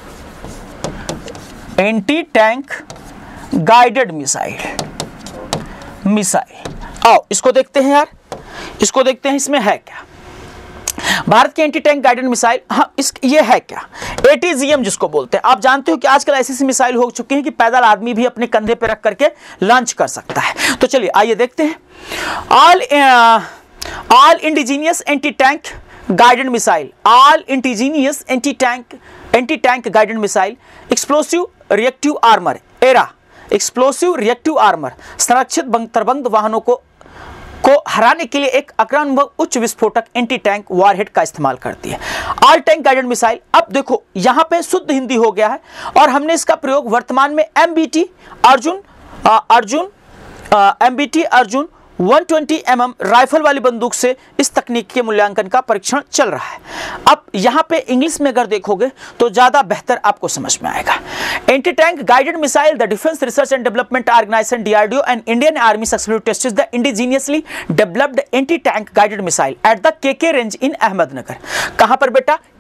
anti tank guided missile. Missile आओ इसको देखते हैं यार, इसको देखते हैं इसमें है क्या। भारत की एंटी टैंक गाइडेड मिसाइल, हाँ इस ये है क्या? एटीजीएम जिसको बोलते हैं। आप जानते हो कि आजकल ऐसी ऐसी मिसाइल हो चुकी हैं कि पैदल आदमी भी अपने कंधे पे रख करके लॉन्च कर सकता है। तो चलिए आइए देखते हैं। All all indigenous anti tank guided missile, all indigenous anti tank anti tank guided missile, explosive reactive armour, ERA explosive reactive armour, संरक्षित तरबंद वाहनों को को हराने के लिए एक आक्रामक उच्च विस्फोटक एंटी टैंक वॉरहेड का इस्तेमाल करती है। ऑल टैंक गाइडेड मिसाइल, अब देखो यहां पे शुद्ध हिंदी हो गया है, और हमने इसका प्रयोग वर्तमान में MBT Arjun Arjun MBT Arjun one twenty M M rifle वाली बंदूक से इस तकनीक के मूल्यांकन का परीक्षण चल रहा है। अब यहां पे इंग्लिश में अगर देखोगे तो ज्यादा बेहतर आपको समझ में आएगा। Anti tank guided missile, the defence research and development organisation DRDO and Indian army successfully tested the indigenously developed anti tank guided missile at the KK range in Ahmednagar. कहां पर बेटा?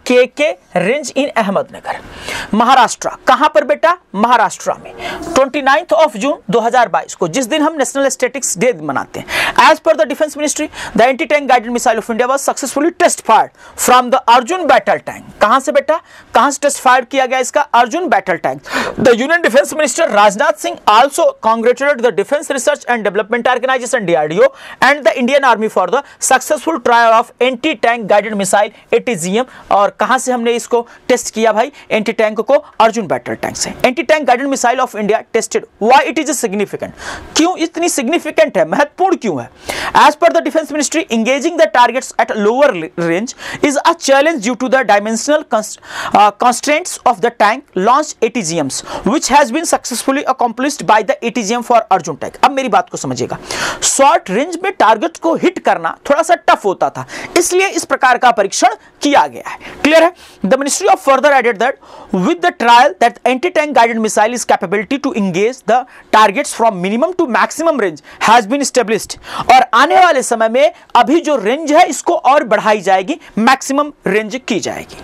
के के रेंज इन अहमदनगर, महाराष्ट्र। कहां पर बेटा? महाराष्ट्र में। उनतीस ऑफ जून दो हज़ार बाईस को, जिस दिन हम नेशनल स्टैटिक्स डे मनाते हैं। As per the defence ministry, the anti tank guided missile of India was successfully test fired from the Arjun battle tank. कहां से बेटा? कहां से टेस्ट फायर किया गया इसका? Arjun battle tank. The union defence minister Rajnath Singh also congratulated the defence research and development organisation DRDO and the Indian army for the successful trial of anti tank guided missile ATGM. और कहां से हमने इसको टेस्ट किया भाई? एंटी टैंक को अर्जुन बैटल टैंक से। Anti tank guided missile of India tested, why it is significant, क्यों इतनी सिग्निफिकेंट है, महत्वपूर्ण क्यों है? As per the defence ministry, engaging the targets at lower range is a challenge due to the dimensional constraints of the tank launched A T G Ms which has been successfully accomplished by the A T G M for Arjun tank। अब मेरी बात को समझिएगा, शॉर्ट रेंज में टारगेट को हिट करना थोड़ा सा टफ होता था, इसलिए इस प्रकार का परीक्षण किया गया है। क्लियर है? The ministry of further added that with the trial that anti tank guided missile is capability to engage the targets from minimum to maximum range has been established. और आने वाले समय में अभी जो रेंज है इसको और बढ़ाई जाएगी, मैक्सिमम रेंज की जाएगी।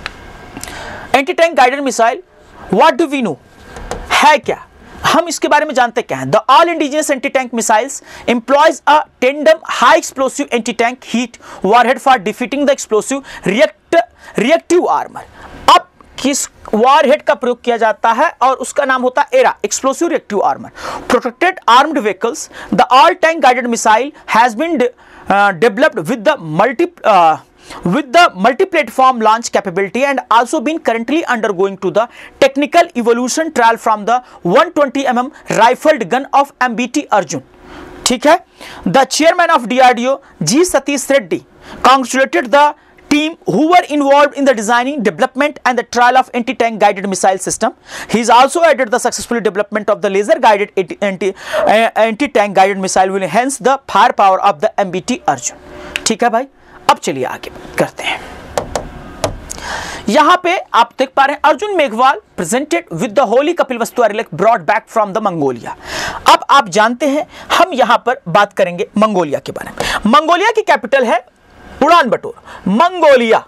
Anti tank guided missile, what do we know, है क्या? हम इसके बारे में जानते क्या हैं? The all indigenous anti tank missiles employs a tandem high explosive anti tank heat warhead for defeating the explosive react reactive armour. अब किस वॉरहेड का प्रयोग किया जाता है? और उसका नाम होता है ERA, explosive reactive armour. Protected armed vehicles, the all tank guided missile has been developed with the multi with the multi-platform launch capability and also been currently undergoing to the technical evolution trial from the one twenty millimeter rifled gun of M B T Arjun। ठीक है? The chairman of D R D O G Satish Reddy congratulated the team who were involved in the designing, development and the trial of anti-tank guided missile system. He has also added the successful development of the laser guided anti uh, anti-tank guided missile will enhance the firepower of the M B T Arjun। ठीक है भाई, अब चलिए आगे करते हैं। यहां पे आप देख पा रहे हैं Arjun Meghwal presented with the holy Kapilavastu relic brought back from the Mongolia. अब आप जानते हैं हम यहां पर बात करेंगे मंगोलिया के बारे में। मंगोलिया की कैपिटल है उड़ान बटोर। मंगोलिया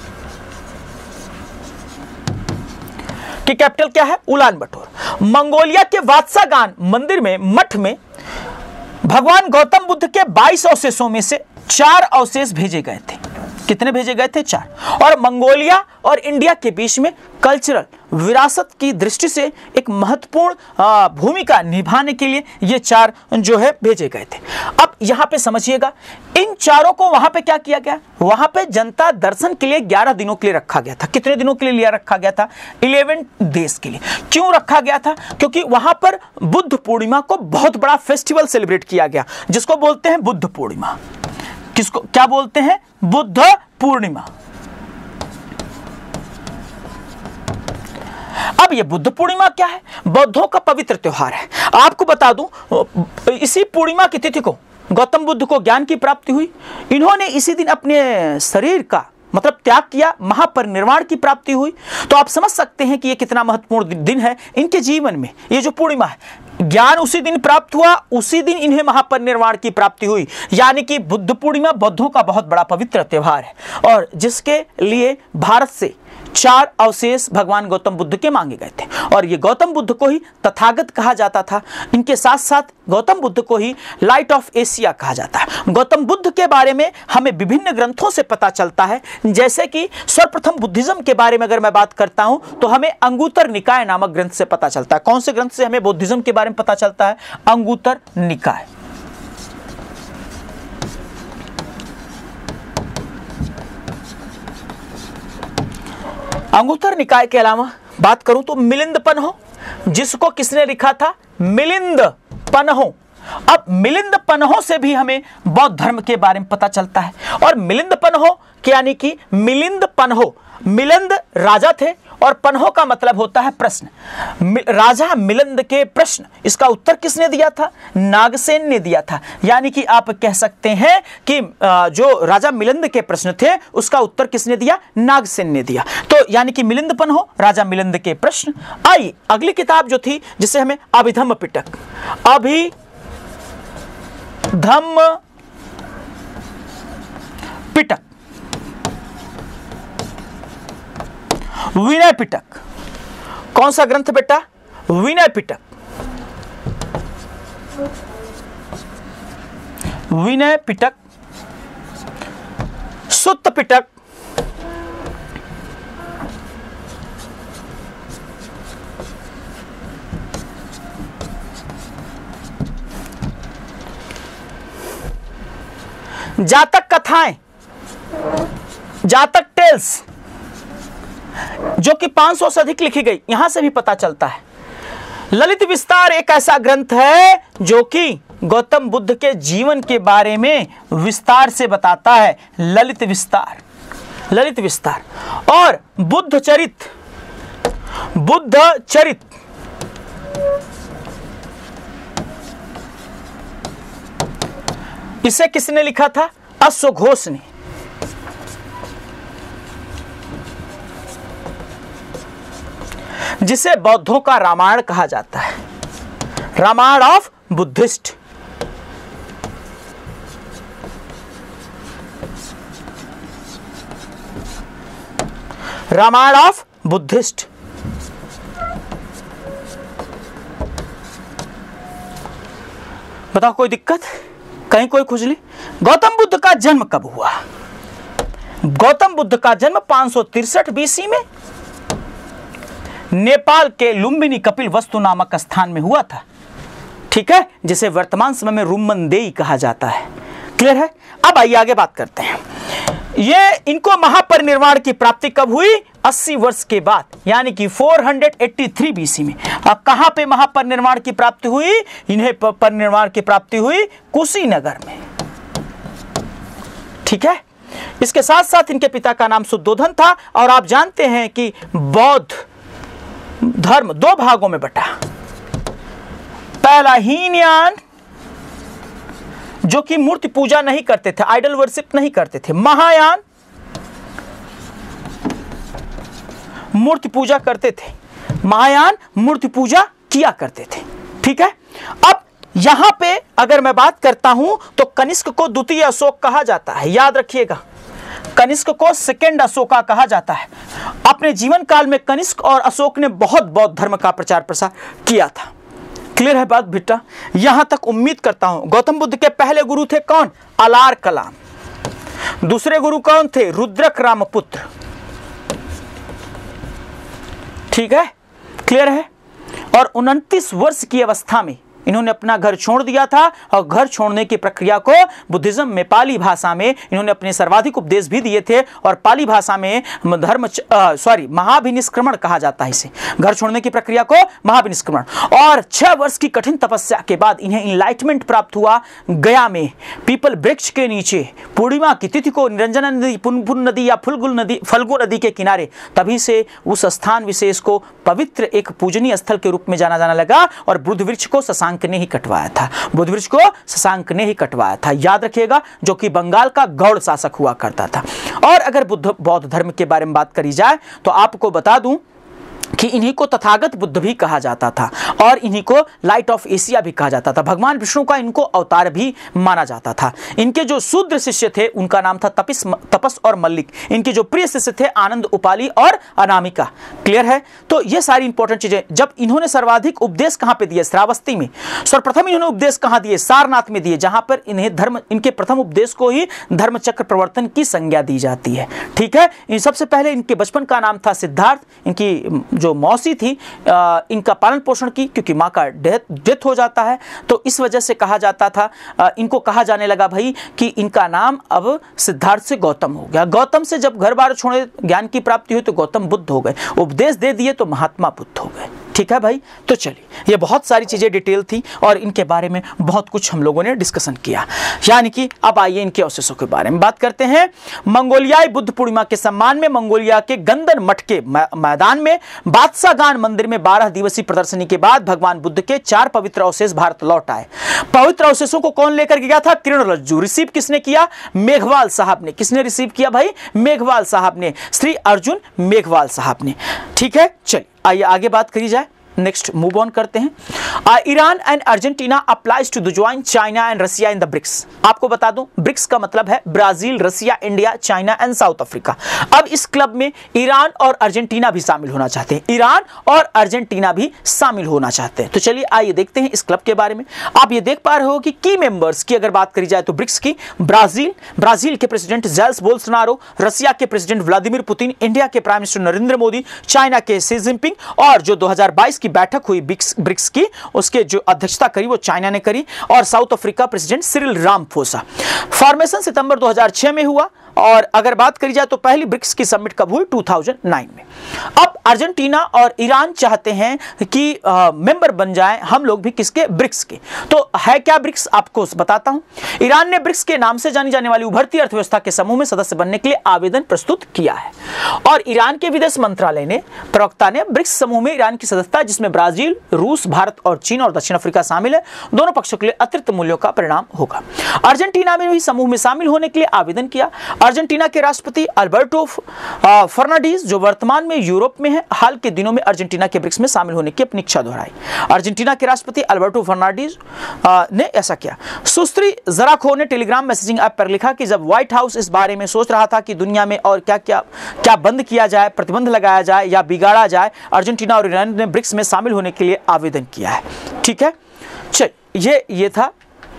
की कैपिटल क्या है? उलान बटोर। मंगोलिया के वात्सागान मंदिर में, मठ में भगवान गौतम बुद्ध के बाईस अवशेषों में से चार अवशेष भेजे गए थे। कितने भेजे गए थे? चार। और मंगोलिया और इंडिया के बीच में कल्चरल विरासत की दृष्टि से एक महत्वपूर्ण भूमिका निभाने के लिए ये चार जो है भेजे गए थे। अब यहां पे समझिएगा, इन चारों को वहां पे क्या किया गया? वहां पे जनता दर्शन के लिए ग्यारह दिनों के लिए रखा गया था। कितने दिनों के लिए लिया रखा गया था? ग्यारह डेज के लिए। क्यों रखा गया था? क्योंकि वहां पर बुद्ध पूर्णिमा को बहुत बड़ा फेस्टिवल सेलिब्रेट किया गया, जिसको बोलते हैं बुद्ध पूर्णिमा। किसको क्या बोलते हैं? बुद्ध पूर्णिमा। अब ये बुद्ध पूर्णिमा क्या है? बौद्धों का पवित्र त्योहार है। आपको बता दूं, इसी पूर्णिमा की तिथि को गौतम बुद्ध को ज्ञान की प्राप्ति हुई। इन्होंने इसी दिन अपने शरीर का मतलब त्याग किया, महापरिनिर्वाण की प्राप्ति हुई। तो आप समझ सकते हैं कि ये कितना महत्वपूर्ण दिन है इनके जीवन में। ये जो पूर्णिमा है, ज्ञान उसी दिन प्राप्त हुआ, उसी दिन इन्हें महापरिनिर्वाण की प्राप्ति हुई। यानी कि बुद्ध पूर्णिमा बौद्धों का बहुत बड़ा पवित्र त्योहार है और जिसके लिए भारत से चार अवशेष भगवान गौतम बुद्ध के मांगे गए थे। और ये गौतम बुद्ध को ही तथागत कहा जाता था। इनके साथ साथ गौतम बुद्ध को ही लाइट ऑफ एशिया कहा जाता है। गौतम बुद्ध के बारे में हमें विभिन्न ग्रंथों से पता चलता है, जैसे कि सर्वप्रथम बुद्धिज्म के बारे में अगर मैं बात करता हूं तो हमें अंगुत्तर निकाय नामक ग्रंथ से पता चलता है। कौन से ग्रंथ से हमें बुद्धिज्म के बारे में पता चलता है? अंगुत्तर निकाय। अंगुत्तर निकाय के अलावा बात करूं तो मिलिंद पन्हो, जिसको किसने लिखा था? मिलिंद पन्हो। अब मिलिंद पन्हो से भी हमें बौद्ध धर्म के बारे में पता चलता है। और मिलिंद पन्हो यानी कि मिलिंद पन्हो, मिलिंद राजा थे और पन्हो का मतलब होता है प्रश्न। राजा मिलिंद के प्रश्न, इसका उत्तर किसने दिया था? नागसेन ने दिया था। यानी कि आप कह सकते हैं कि जो राजा मिलिंद के प्रश्न थे उसका उत्तर किसने दिया? नागसेन ने दिया। तो यानी कि मिलिंद पन्हो, राजा मिलिंद के प्रश्न। आई अगली किताब जो थी जिसे हमें अभिधम्म पिटक, अभिधम्म पिटक विनय पिटक। कौन सा ग्रंथ बेटा? विनय पिटक। विनय पिटक, सुत्त पिटक, जातक कथाएं, जातक टेल्स, जो कि पाँच सौ से अधिक लिखी गई, यहां से भी पता चलता है। ललित विस्तार एक ऐसा ग्रंथ है जो कि गौतम बुद्ध के जीवन के बारे में विस्तार से बताता है। ललित विस्तार, ललित विस्तार। और बुद्ध चरित, बुद्ध चरित इसे किसने लिखा था? अश्वघोष ने। जिसे बौद्धों का रामायण कहा जाता है, Ramayana of Buddhist. Ramayana of Buddhist. बताओ कोई दिक्कत, कहीं कोई खुजली? गौतम बुद्ध का जन्म कब हुआ? गौतम बुद्ध का जन्म पाँच सौ तिरसठ बीसी में नेपाल के लुम्बिनी कपिल वस्तु नामक स्थान में हुआ था। ठीक है, जिसे वर्तमान समय में रुम्मनदेई कहा जाता है। क्लियर है? अब आइए आगे बात करते हैं। ये इनको महापरिनिर्वाण की प्राप्ति कब हुई? अस्सी वर्ष के बाद, यानी कि चार सौ तिरासी बीसी में। अब कहां पे महापरिनिर्वाण की प्राप्ति हुई? इन्हें परिनिर्वाण की प्राप्ति हुई कुशीनगर में। ठीक है, इसके साथ साथ इनके पिता का नाम शुद्धोधन था। और आप जानते हैं कि बौद्ध धर्म दो भागों में बटा। पहला हीनयान, जो कि मूर्ति पूजा नहीं करते थे, आइडल वर्शिप नहीं करते थे। महायान, मूर्ति पूजा करते थे। महायान मूर्ति पूजा किया करते थे। ठीक है, अब यहां पे अगर मैं बात करता हूं तो कनिष्क को द्वितीय अशोक कहा जाता है। याद रखिएगा, कनिष्क को सेकेंड अशोका कहा जाता है। अपने जीवन काल में कनिष्क और अशोक ने बहुत बौद्ध धर्म का प्रचार प्रसार किया था। क्लियर है बात बेटा? यहां तक उम्मीद करता हूं। गौतम बुद्ध के पहले गुरु थे कौन? अलार कलाम। दूसरे गुरु कौन थे? रुद्रक रामपुत्र। ठीक है, क्लियर है? और उनतीस वर्ष की अवस्था में इन्होंने अपना घर छोड़ दिया था। और घर छोड़ने की प्रक्रिया को बुद्धिज्म में पाली भाषा में इन्होंने अपने सर्वाधिक उपदेश भी दिए थे। और पाली भाषा में धर्म सॉरी महाभिनिष्क्रमण कहा जाता है इसे। घर छोड़ने की प्रक्रिया को महाभिनिष्क्रमण। और छह वर्ष की कठिन तपस्या के बाद इन्हें इनलाइटमेंट प्राप्त हुआ। गया में पीपल वृक्ष के नीचे पूर्णिमा की तिथि को निरंजना नदी, पुनपुन नदी या फुल्गु नदी फल्गु नदी के किनारे, तभी से उस स्थान विशेष को पवित्र एक पूजनीय स्थल के रूप में जाना जाने लगा। और बुद्ध वृक्ष को शशांक ने ही कटवाया था। बुद्ध वृक्ष को शशांक ने ही कटवाया था। याद रखिएगा, जो कि बंगाल का गौड़ शासक हुआ करता था। और अगर बुद्ध बौद्ध धर्म के बारे में बात करी जाए तो आपको बता दूं कि इन्हीं को तथागत बुद्ध भी कहा जाता था। और इन्हीं को लाइट ऑफ एशिया भी कहा जाता था। भगवान विष्णु का इनको अवतार भी माना जाता था। इनके जो शूद्र शिष्य थे उनका नाम था तपिस तपस और मल्लिक। इनके जो प्रिय शिष्य थे आनंद, उपाली और अनामिका। क्लियर है? तो ये सारी इंपॉर्टेंट चीजें। जब इन्होंने सर्वाधिक उपदेश कहां पे दिए? श्रावस्ती में। सर्वप्रथम इन्होंने उपदेश कहां दिए? सारनाथ में दिए, जहां पर इन्हें धर्म इनके प्रथम उपदेश को ही धर्मचक्र प्रवर्तन की संज्ञा दी जाती है। ठीक है, इन सबसे पहले इनके बचपन का नाम था सिद्धार्थ। इनकी जो मौसी थी आ, इनका पालन पोषण की, क्योंकि माँ का डेथ डेथ हो जाता है तो इस वजह से कहा जाता था, आ, इनको कहा जाने लगा भाई कि इनका नाम अब सिद्धार्थ से गौतम हो गया। गौतम से जब घर बार छोड़े ज्ञान की प्राप्ति हुई तो गौतम बुद्ध हो गए। उपदेश दे दिए तो महात्मा बुद्ध हो गए। ठीक है भाई, तो चलिए, ये बहुत सारी चीजें डिटेल थी और इनके बारे में बहुत कुछ हम लोगों ने डिस्कशन किया। यानी कि अब आइए इनके अवशेषों के बारे में बात करते हैं। मंगोलियाई बुद्ध पूर्णिमा के सम्मान में मंगोलिया के गंदन मठ के मैदान में बादशाहगान मंदिर में बारह दिवसीय प्रदर्शनी के बाद भगवान बुद्ध के चार पवित्र अवशेष भारत लौट आए। पवित्र अवशेषों को कौन लेकर गया था? किरणरज्जु। रिसीव किसने किया? मेघवाल साहब ने। किसने रिसीव किया भाई? मेघवाल साहब ने। श्री अर्जुन मेघवाल साहब ने। ठीक है, चलिए आइए आगे बात करी जाए। नेक्स्ट मूव ऑन करते हैं। Iran and Argentina applies to join China and Russia in the BRICS. आपको बता दूं ब्रिक्स का मतलब है Brazil, Russia, India, China and South Africa. अब इस क्लब में ईरान और अर्जेंटीना भी शामिल होना चाहते हैं, ईरान और अर्जेंटीना भी शामिल होना चाहते हैं। तो चलिए आइए देखते हैं इस क्लब के बारे में। आप ये देख पा रहे हो कि की मेंबर्स की अगर बात करी जाए तो ब्रिक्स की ब्राजील, ब्राजील के प्रेसिडेंट जाइर बोल्सोनारो, रसिया के प्रेसिडेंट व्लादिमीर पुतिन, इंडिया के prime minister Narendra Modi, China के शी जिनपिंग, और जो दो हज़ार बाईस की बैठक हुई ब्रिक्स ब्रिक्स की उसके जो अध्यक्षता करी वो चाइना ने करी, और South Africa president Cyril Ramaphosa. Formation सितंबर दो हज़ार छह में हुआ, और अगर बात करी जाए तो पहली ब्रिक्स की समिट कब हुई? दो हज़ार नौ में। अब अर्जेंटीना और ईरान चाहते हैं कि आ, मेंबर बन जाएं हम लोग भी किसके? ब्रिक्स के। तो है क्या ब्रिक्स? आपको बताता हूं। ईरान ने ब्रिक्स के नाम से जानी जाने वाली उभरती अर्थव्यवस्था के समूह में सदस्य बनने के लिए आवेदन प्रस्तुत किया है, और ईरान के विदेश मंत्रालय ने प्रवक्ता ने ब्रिक्स समूह में ईरान की सदस्यता, जिसमें ब्राजील, रूस, भारत और चीन और दक्षिण अफ्रीका शामिल है, दोनों पक्षों के लिए अतिरिक्त मूल्यों का परिणाम होगा। अर्जेंटीना में भी समूह में शामिल होने के लिए आवेदन किया। अर्जेंटीना के राष्ट्रपति अल्बर्टो फर्नांडीज, जो वर्तमान में यूरोप में है, हाल के दिनों में अर्जेंटीना के ब्रिक्स में शामिल होने की अपनी इच्छा दोहराई। अर्जेंटीना के राष्ट्रपति अल्बर्टो फर्नांडीज ने ऐसा किया। सुश्री जराखो ने टेलीग्राम मैसेजिंग ऐप पर लिखा कि जब व्हाइट हाउस इस बारे में सोच रहा था कि दुनिया में और क्या क्या क्या बंद किया जाए, प्रतिबंध लगाया जाए या बिगाड़ा जाए, अर्जेंटीना और ईरान ने ब्रिक्स में शामिल होने के लिए आवेदन किया है। ठीक है, चल ये ये था।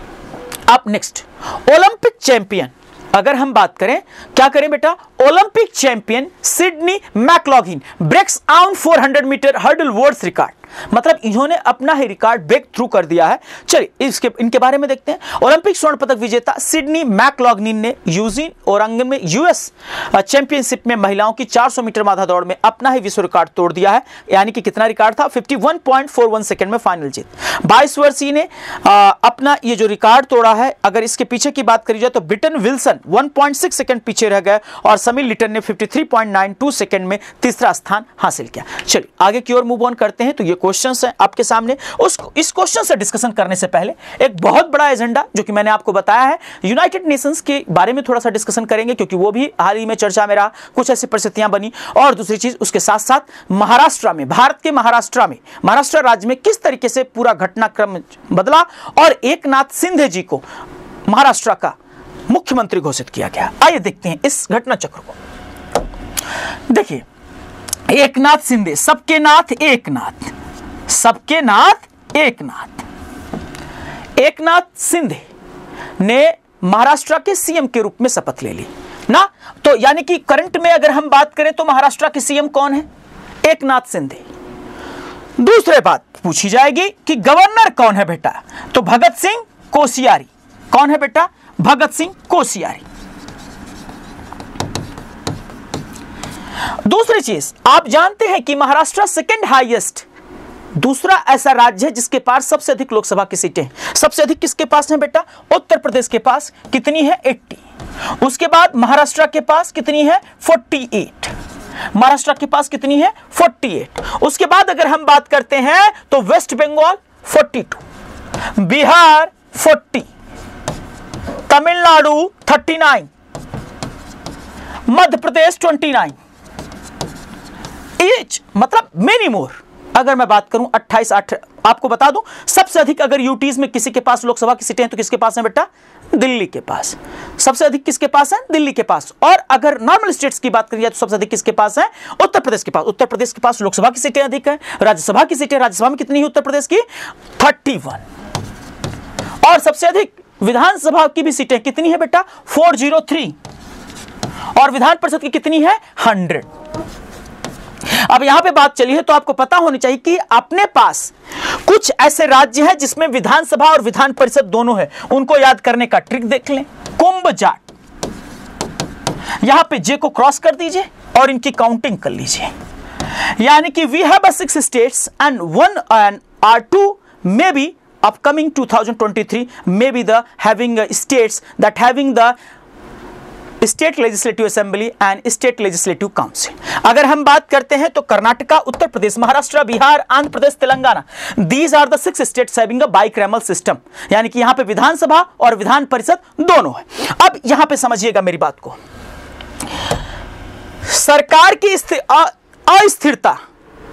अब नेक्स्ट, ओलंपिक चैंपियन अगर हम बात करें, क्या करें बेटा? Olympic champion Sydney McLaughlin breaks out चार सौ मीटर हर्डल वर्ल्ड रिकॉर्ड, मतलब इन्होंने अपना ही रिकॉर्ड ब्रेक थ्रू कर दिया है। चलिए इसके इनके बारे में देखते हैं। ओलंपिक स्वर्ण पदक विजेता सिडनी मैकलॉगिन ने यूजीन ओरेगन में यूएस चैंपियनशिप में महिलाओं की चार सौ मीटर माधा दौड़ में अपना ही विश्व रिकॉर्ड तोड़ दिया है। यानी कि कितना रिकॉर्ड था? इक्यावन पॉइंट चार एक सेकंड में फाइनल जीत। बाईस वर्षीय ने आ, अपना ये जो रिकॉर्ड तोड़ा है। अगर इसके पीछे की बात करी जाए तो ब्रिटन विल्सन एक पॉइंट छह सेकंड पीछे रह गए, और समीर लिटन ने तिरेपन पॉइंट नौ दो सेकंड में तीसरा स्थान हासिल किया। चलिए आगे की ओर मूव ऑन करते हैं। तो ये क्वेश्चंस हैं आपके सामने। उस इस क्वेश्चन से डिस्कशन करने से पहले एक बहुत बड़ा एजेंडा जो कि मैंने आपको बताया है, यूनाइटेड नेशंस के बारे में थोड़ा सा डिस्कशन करेंगे, क्योंकि वो भी हाल ही में चर्चा में रहा, कुछ ऐसी परिस्थितियां बनी। और दूसरी चीज उसके साथ साथ महाराष्ट्र में, भारत के महाराष्ट्र में, महाराष्ट्र राज्य में किस तरीके से पूरा घटनाक्रम बदला और एकनाथ शिंदे जी को महाराष्ट्र का मुख्यमंत्री घोषित किया गया। आइए देखते हैं इस घटना चक्र को। देखिए, एकनाथ शिंदे, सबके नाथ एकनाथ, सबके नाथ एकनाथ, एकनाथ शिंदे ने महाराष्ट्र के सीएम के रूप में शपथ ले ली ना। तो यानी कि करंट में अगर हम बात करें तो महाराष्ट्र के सीएम कौन है? एकनाथ शिंदे। दूसरी बात पूछी जाएगी कि गवर्नर कौन है बेटा? तो भगत सिंह कोश्यारी। कौन है बेटा? भगत सिंह कोश्यारी। दूसरी चीज, आप जानते हैं कि महाराष्ट्र सेकंड हाईएस्ट, दूसरा ऐसा राज्य है जिसके पास सबसे अधिक लोकसभा की सीटें हैं। सबसे अधिक किसके पास है बेटा? उत्तर प्रदेश के पास। कितनी है? अस्सी। उसके बाद महाराष्ट्र के पास कितनी है? अड़तालीस। महाराष्ट्र के पास कितनी है? अड़तालीस। उसके बाद अगर हम बात करते हैं तो वेस्ट बंगाल बयालीस, बिहार चालीस, तमिलनाडु उनतालीस, मध्य प्रदेश उनतीस, ईच मतलब मेनी मोर। अगर मैं बात करूं अट्ठाईस, आठ, आपको बता दूं सबसे अधिक अगर यूटीज में किसी के पास लोकसभा की सीटें हैं तो किसके पास है बेटा? दिल्ली के पास। सबसे अधिक किसके पास है? दिल्ली के पास। और अगर नॉर्मल स्टेट्स की बात करिए तो सबसे अधिक किसके पास है? उत्तर प्रदेश के पास। उत्तर प्रदेश के पास लोकसभा की सीटें अधिक है। राज्यसभा की सीटें, राज्यसभा में कितनी है उत्तर प्रदेश की? इकतीस। और सबसे अधिक विधानसभा की भी सीटें कितनी है बेटा? चार सौ तीन। और विधान परिषद की कितनी है? सौ। अब यहां पे बात चली है तो आपको पता होनी चाहिए कि अपने पास कुछ ऐसे राज्य हैं जिसमें विधानसभा और विधान परिषद दोनों है। उनको याद करने का ट्रिक देख लें। कुंभ जाट, यहां पे जे को क्रॉस कर दीजिए और इनकी काउंटिंग कर लीजिए। यानी कि we have six states and one and are two may be upcoming twenty twenty-three may be the having uh, states that having the state legislative assembly and state legislative council. अगर हम बात करते हैं तो Karnataka, Uttar Pradesh, Maharashtra, Bihar, Andhra Pradesh, Telangana, these are the six states having a bicameral system. यानी कि यहां पे विधानसभा और विधान परिषद दोनों है। अब यहां पे समझिएगा मेरी बात को, सरकार की अस्थिरता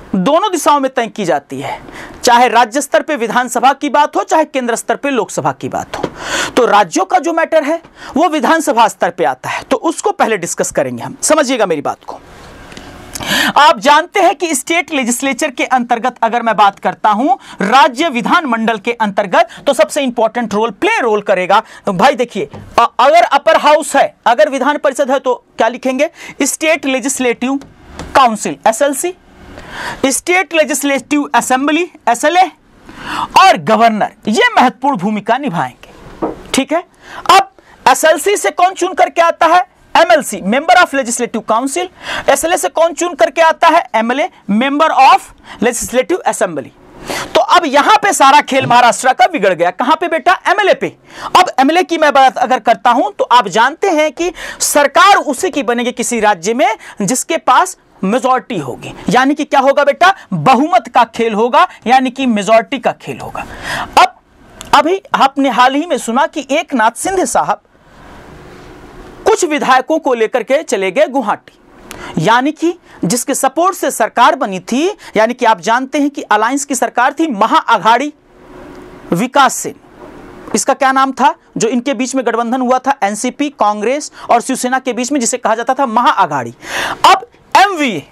दोनों दिशाओं में तय की जाती है, चाहे राज्य स्तर पे विधानसभा की बात हो, चाहे केंद्र स्तर पे लोकसभा की बात हो। तो राज्यों का जो मैटर है वो विधानसभा स्तर पे आता है, तो उसको पहले डिस्कस करेंगे हम। समझिएगा मेरी बात को। आप जानते हैं कि स्टेट लेजिस्लेचर के अंतर्गत अगर मैं बात करता हूं, राज्य विधानमंडल के अंतर्गत, तो सबसे इंपॉर्टेंट रोल प्ले रोल करेगा भाई। देखिए, अगर अपर हाउस है, अगर विधान परिषद है, तो क्या लिखेंगे? State legislative council S L C, state legislative assembly S L A, और गवर्नर, ये महत्वपूर्ण भूमिका निभाएंगे। ठीक है। अब एस एल सी से कौन चुन करके आता है? M L C, member of legislative council. S L A से कौन चुन करके आता है? M L A, member of legislative assembly. तो अब यहां पे सारा खेल महाराष्ट्र का बिगड़ गया। कहां पे बेटा? एम एल ए पे। अब एम एल ए की मैं बात अगर करता हूं, तो आप जानते हैं कि सरकार उसी की बनेगी किसी राज्य में जिसके पास मेजॉरिटी होगी। यानी कि क्या होगा बेटा? बहुमत का खेल होगा, यानी कि मेजॉरिटी का खेल होगा। अब अभी आपने हाल ही में सुना कि एकनाथ शिंदे साहब कुछ विधायकों को लेकर के चले गए गुवाहाटी, यानी कि जिसके सपोर्ट से सरकार बनी थी, यानी कि आप जानते हैं कि अलायंस की सरकार थी, महाअघाड़ी विकास सेन, इसका क्या नाम था जो इनके बीच में गठबंधन हुआ था? एन सी पी, कांग्रेस और शिवसेना के बीच में, जिसे कहा जाता था महाअघाड़ी। अब एम वी ए,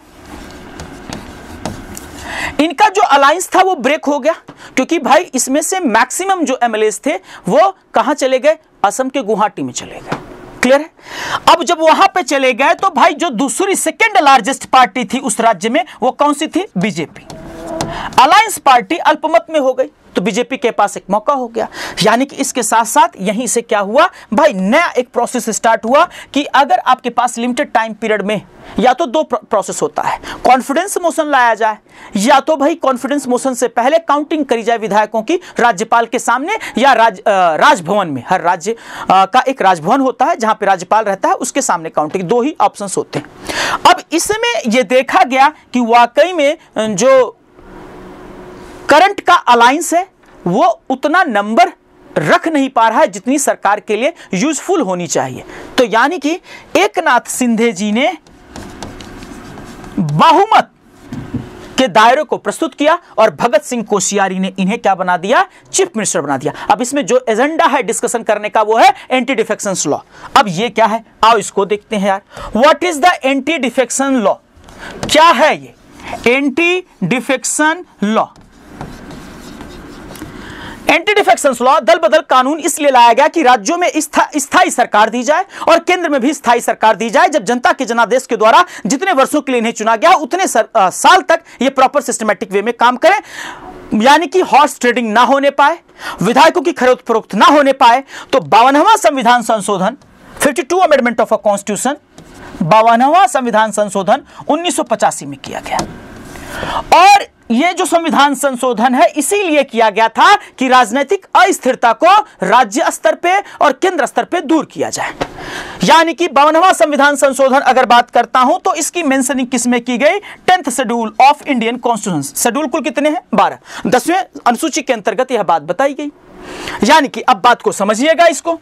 इनका जो अलायंस था वो ब्रेक हो गया, क्योंकि भाई इसमें से मैक्सिमम जो एम एल एस थे वो कहां चले गए? असम के गुवाहाटी में चले गए। क्लियर है? अब जब वहां पे चले गए तो भाई जो दूसरी सेकेंड लार्जेस्ट पार्टी थी उस राज्य में, वो कौन सी थी? बीजेपी। अलायंस पार्टी अल्पमत में हो गई, तो बीजेपी के पास एक मौका हो गया। यानी कि इसके साथ साथ यहीं से क्या हुआ भाई? नया एक प्रोसेस स्टार्ट हुआ कि अगर आपके पास लिमिटेड टाइम पीरियड में या तो दो प्रोसेस होता है, कॉन्फिडेंस मोशन लाया जाए, या तो भाई कॉन्फिडेंस मोशन से पहले काउंटिंग करी जाए विधायकों की राज्यपाल के सामने या राज राजभवन में। हर राज्य का एक राजभवन होता है जहां पे राज्यपाल रहता है, उसके सामने काउंटिंग। दो ही ऑप्शंस होते हैं। अब इसमें यह देखा गया कि वाकई में जो करंट का अलायंस है वो उतना नंबर रख नहीं पा रहा है जितनी सरकार के लिए यूजफुल होनी चाहिए। तो यानी कि एकनाथ शिंदे जी ने बहुमत के दायरे को प्रस्तुत किया और भगत सिंह कोश्यारी ने इन्हें क्या बना दिया? चीफ मिनिस्टर बना दिया। अब इसमें जो एजेंडा है डिस्कशन करने का वो है एंटी डिफेक्शन लॉ। अब ये क्या है? आओ इसको देखते हैं यार। What is the anti defection law? क्या है ये anti defection law? Anti defection law दल बदल कानून इसलिए लाया गया कि राज्यों में स्थायी सरकार दी जाए और केंद्र में भी स्थायी सरकार दी जाए। जब जनता के जनादेश के द्वारा जितने वर्षों के लिए इन्हें चुना गया उतने सर, आ, साल तक ये प्रॉपर सिस्टमैटिक वे में काम करें, यानी कि हॉर्स ट्रेडिंग ना होने पाए, विधायकों की खरीद फरोख्त ना होने पाए। तो बावनवां संविधान संशोधन बावन अमेंडमेंट ऑफ अ कॉन्स्टिट्यूशन, बावनवां संविधान संशोधन उन्नीस सौ पचासी में किया गया। और यह जो संविधान संशोधन है इसीलिए किया गया था कि राजनीतिक अस्थिरता को राज्य स्तर पे और केंद्र स्तर पे दूर किया जाए। यानी कि बावनवां संविधान संशोधन अगर बात करता हूं तो इसकी मेंशनिंग किसमें की गई? Tenth schedule of Indian constitution. Schedule कुल कितने हैं? बारह। दसवें अनुसूची के अंतर्गत यह बात बताई गई। यानी कि अब बात को समझिएगा इसको।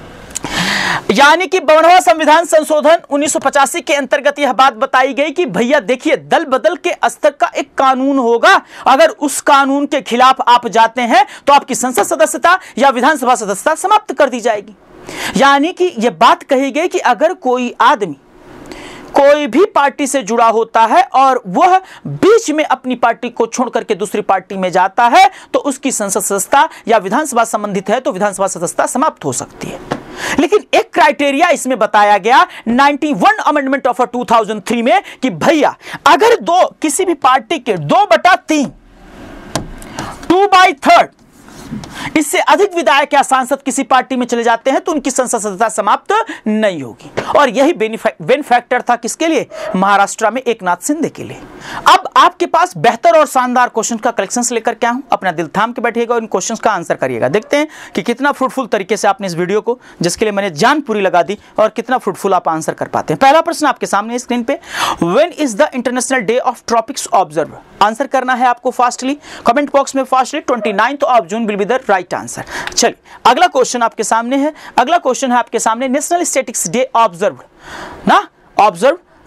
यानी कि बावनवां संविधान संशोधन उन्नीस सौ पचासी के अंतर्गत यह बात बताई गई कि भैया देखिए, दल बदल के स्तर का एक कानून होगा, अगर उस कानून के खिलाफ आप जाते हैं तो आपकी संसद सदस्यता या विधानसभा सदस्यता समाप्त कर दी जाएगी। यानी कि यह बात कही गई कि अगर कोई आदमी कोई भी पार्टी से जुड़ा होता है और वह बीच में अपनी पार्टी को छोड़ करके दूसरी पार्टी में जाता है तो उसकी संसद सदस्यता या विधानसभा संबंधित है तो विधानसभा सदस्यता समाप्त हो सकती है। लेकिन एक क्राइटेरिया इसमें बताया गया इक्यानवे अमेंडमेंट ऑफ दो हज़ार तीन में कि भैया अगर दो किसी भी पार्टी के दो बटा तीन टू बाई थर्ड इससे अधिक विधायक या सांसद किसी पार्टी में चले जाते हैं तो उनकी संसद सदस्यता समाप्त नहीं होगी। और यही बेन फैक्टर था किसके लिए? महाराष्ट्र में एकनाथ शिंदे के लिए। अब आपके पास बेहतर और शानदार क्वेश्चन का कलेक्शंस लेकर क्या हूं, अपना दिल थाम के बैठिएगा और इन क्वेश्चंस का आंसर करिएगा। देखते हैं कि कितना फ्रूटफुल तरीके से आपने इस वीडियो को, जिसके लिए मैंने जान पूरी लगा दी, और कितना फ्रूटफुल आप आंसर कर पाते हैं। पहला प्रश्न आपके सामने स्क्रीन पे, when is the international day of tropics observe? Answer करना है आपको फास्टली, कमेंट बॉक्स में fastly. Twenty ninth of June will be the right answer. चलिए अगला क्वेश्चन आपके सामने है। अगला क्वेश्चन है आपके सामने, नेशनल स्टैटिस्टिक्स डे ऑब्जर्व ना ऑब्जर्व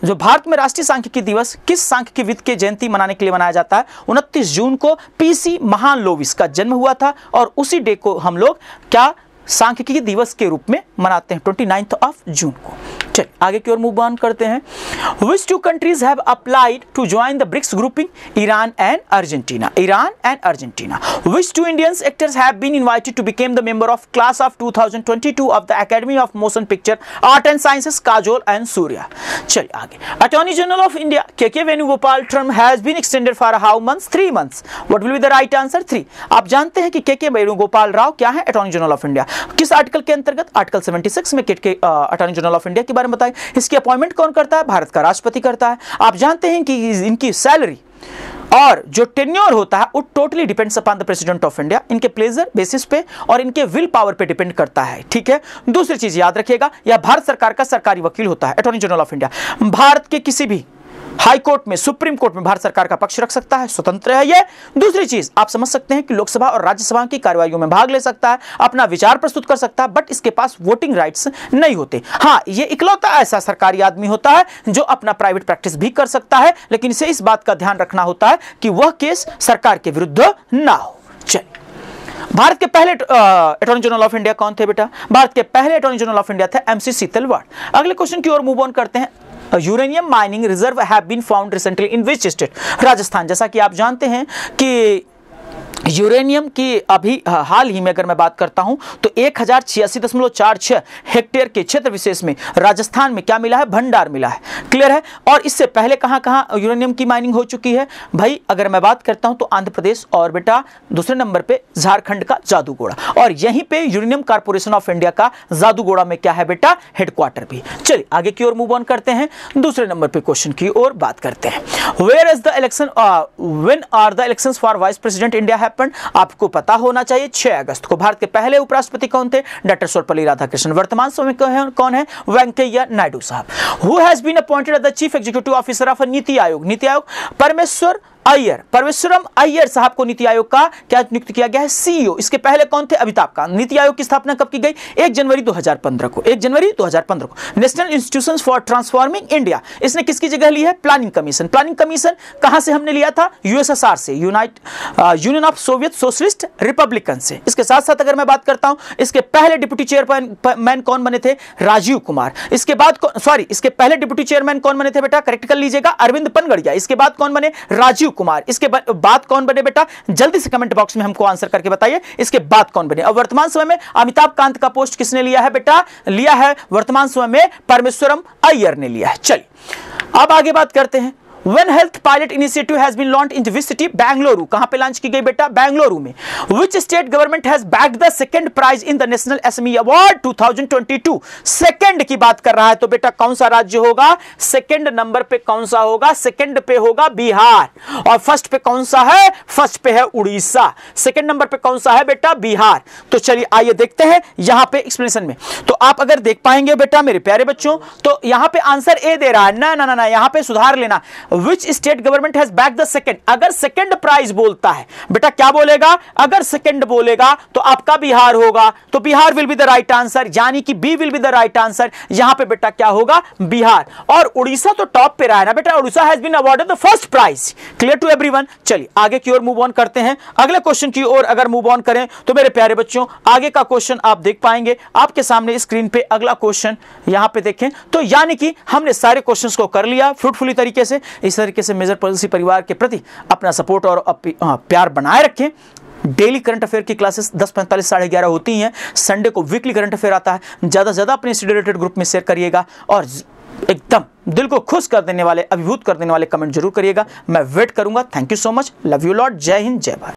जो भारत में राष्ट्रीय सांख्यिकी दिवस किस सांख्यिकी विद के जयंती मनाने के लिए मनाया जाता है? उनतीस जून को पीसी महालोविस का जन्म हुआ था और उसी डे को हम लोग क्या सांख्यिकी दिवस के रूप में मनाते हैं, ट्वेंटी नाइन्थ ऑफ जून को। चलिए आगे की ओर मूव ऑन करते हैं। Which two countries have applied to join the BRICS grouping? Iran and Argentina. Iran and Argentina. Which two Indian actors have been invited to become the member of class of two thousand twenty-two of the Academy of Motion Picture Art and Sciences? Kajol and Surya. चलिए आगे। Attorney General of India K K Venugopal term has been extended for how months? Three months. What will be the right answer? Three. आप जानते हैं कि K K वेणुगोपाल राव क्या है? Attorney General of India। किस आर्टिकल के अंतर्गत? आर्टिकल छिहत्तर में के अटॉर्नी जनरल ऑफ इंडिया के बारे में बताएं। इसकी अपॉइंटमेंट कौन करता है? भारत का राष्ट्रपति करता है। आप जानते हैं कि इनकी सैलरी और जो टेन्योर होता है वो totally depends upon the president of India, इनके प्लेजर बेसिस पे और इनके विल पावर पे डिपेंड करता है। ठीक है, दूसरी चीज याद रखिएगा, यह भारत सरकार का सरकारी वकील होता है, अटॉर्नी जनरल ऑफ इंडिया। भारत के किसी भी हाई कोर्ट में, सुप्रीम कोर्ट में भारत सरकार का पक्ष रख सकता है, स्वतंत्र है ये। दूसरी चीज आप समझ सकते हैं कि लोकसभा और राज्यसभा की कार्यवाहियों में भाग ले सकता है, अपना विचार प्रस्तुत कर सकता है, बट इसके पास वोटिंग राइट्स नहीं होते। हाँ, ये इकलौता ऐसा सरकारी आदमी होता है जो अपना प्राइवेट प्रैक्टिस भी कर सकता है, लेकिन इसे इस बात का ध्यान रखना होता है कि वह केस सरकार के विरुद्ध ना हो। चलिए, भारत के पहले अटॉर्नी जनरल ऑफ इंडिया कौन थे बेटा? भारत के पहले अटॉर्नी जनरल ऑफ इंडिया थे एमसी सीतलवाड़। अगले क्वेश्चन की ओर मूव ऑन करते हैं। Uranium mining reserve have been found recently in which state? Rajasthan. जैसा कि आप जानते हैं कि यूरेनियम की अभी हाल ही में अगर मैं बात करता हूं तो एक हजार छियासी दशमलव चार छह हेक्टेयर के क्षेत्र विशेष में राजस्थान में क्या मिला है? भंडार मिला है। क्लियर है। और इससे पहले कहां कहां यूरेनियम की माइनिंग हो चुकी है भाई? अगर मैं बात करता हूं तो आंध्र प्रदेश और बेटा दूसरे नंबर पे झारखंड का जादूगोड़ा, और यहीं पे यूरेनियम कॉर्पोरेशन ऑफ इंडिया का जादूगोड़ा में क्या है बेटा? हेडक्वार्टर भी। चलिए आगे की ओर मूव ऑन करते हैं, दूसरे नंबर पे क्वेश्चन की ओर बात करते हैं। Where is the election, when are the elections for vice president India happen? आपको पता होना चाहिए छह अगस्त को। भारत के पहले उपराष्ट्रपति कौन थे? डॉक्टर सर्वपल्ली राधाकृष्णन। वर्तमान समय में कौन है? वेंकैया नायडू साहब। Who has been appointed as the chief executive officer of NITI Aayog? NITI Aayog परमेश्वर अय्यर, परमेश्वरम अय्यर साहब को नीति आयोग का क्या नियुक्त किया गया है? सीईओ। इसके पहले कौन थे? अमिताभ कांत। नीति आयोग की स्थापना कब की गई? एक जनवरी दो हज़ार पंद्रह को। एक जनवरी दो हज़ार पंद्रह को। National institutions for transforming India, इसने किसकी जगह ली है? Planning commission. प्लानिंग कमीशन कहां से हमने लिया था? यूएसएसआर से, unite union of Soviet socialist republican से। इसके साथ साथ अगर मैं बात करता हूं, इसके पहले डिप्टी चेयरमैन कौन बने थे? राजीव कुमार। इसके बाद सॉरी इसके पहले डिप्टी चेयरमैन कौन बने थे बेटा? करेक्ट कर लीजिएगा, अरविंद पनगड़िया। इसके बाद कौन बने? राजीव कुमार। इसके बात कौन बने बेटा? जल्दी से कमेंट बॉक्स में हमको आंसर करके बताइए, इसके बाद कौन बने। अब वर्तमान समय में अमिताभ कांत का पोस्ट किसने लिया है बेटा? लिया है वर्तमान समय में परमेश्वरम अय्यर ने लिया है। चलिए अब आगे बात करते हैं। When health pilot initiative has been launched in which city? Bengaluru. कहां पे लॉन्च की गई बेटा? बेंगलुरु में। Which state government has bagged the second prize in the National S M E Award two thousand twenty two? Second की बात कर रहा है तो बेटा कौन सा राज्य होगा? सेकंड नंबर पे कौन सा होगा? सेकंड पे होगा बिहार। और फर्स्ट पे कौन सा है? फर्स्ट पे है उड़ीसा। सेकंड नंबर पे कौन सा है बेटा? बिहार। तो चलिए आइए देखते हैं यहां पे एक्सप्लेनेशन में। तो आप अगर देख पाएंगे बेटा मेरे प्यारे बच्चों, तो यहां पे आंसर ए दे रहा है। ना ना ना, यहां पे सुधार लेना। Which state government has backed the second? अगर सेकंड प्राइज बोलता है बेटा क्या बोलेगा? अगर सेकंड बोलेगा तो आपका बिहार होगा, तो Bihar will be the right answer, यानी कि B will be the right answer. यहां पे बेटा क्या होगा? बिहार। और उड़ीसा तो टॉप पे रहा है ना बेटा, Orissa has been awarded the first prize. Clear to everyone? चलिए आगे की ओर मूव ऑन करते हैं। अगले क्वेश्चन की ओर अगर मूव ऑन करें तो मेरे प्यारे बच्चों आगे का क्वेश्चन आप देख पाएंगे आपके सामने स्क्रीन पे। अगला क्वेश्चन यहां पे देखें तो यानी कि हमने सारे क्वेश्चंस को कर लिया फ्रूटफुली तरीके से। इस तरीके से मेजर पॉलिसी परिवार के प्रति अपना सपोर्ट और प्यार बनाए रखें। डेली करंट अफेयर की क्लासेस दस पैंतालीस साढ़े ग्यारह होती हैं। संडे को वीकली करंट अफेयर आता है। ज़्यादा से ज़्यादा अपने स्टडी रिलेटेड ग्रुप में शेयर करिएगा और एकदम दिल को खुश कर देने वाले, अभिभूत कर देने वाले कमेंट जरूर करिएगा। मैं वेट करूंगा। Thank you so much. Love you lot. जय हिंद, जय भारत।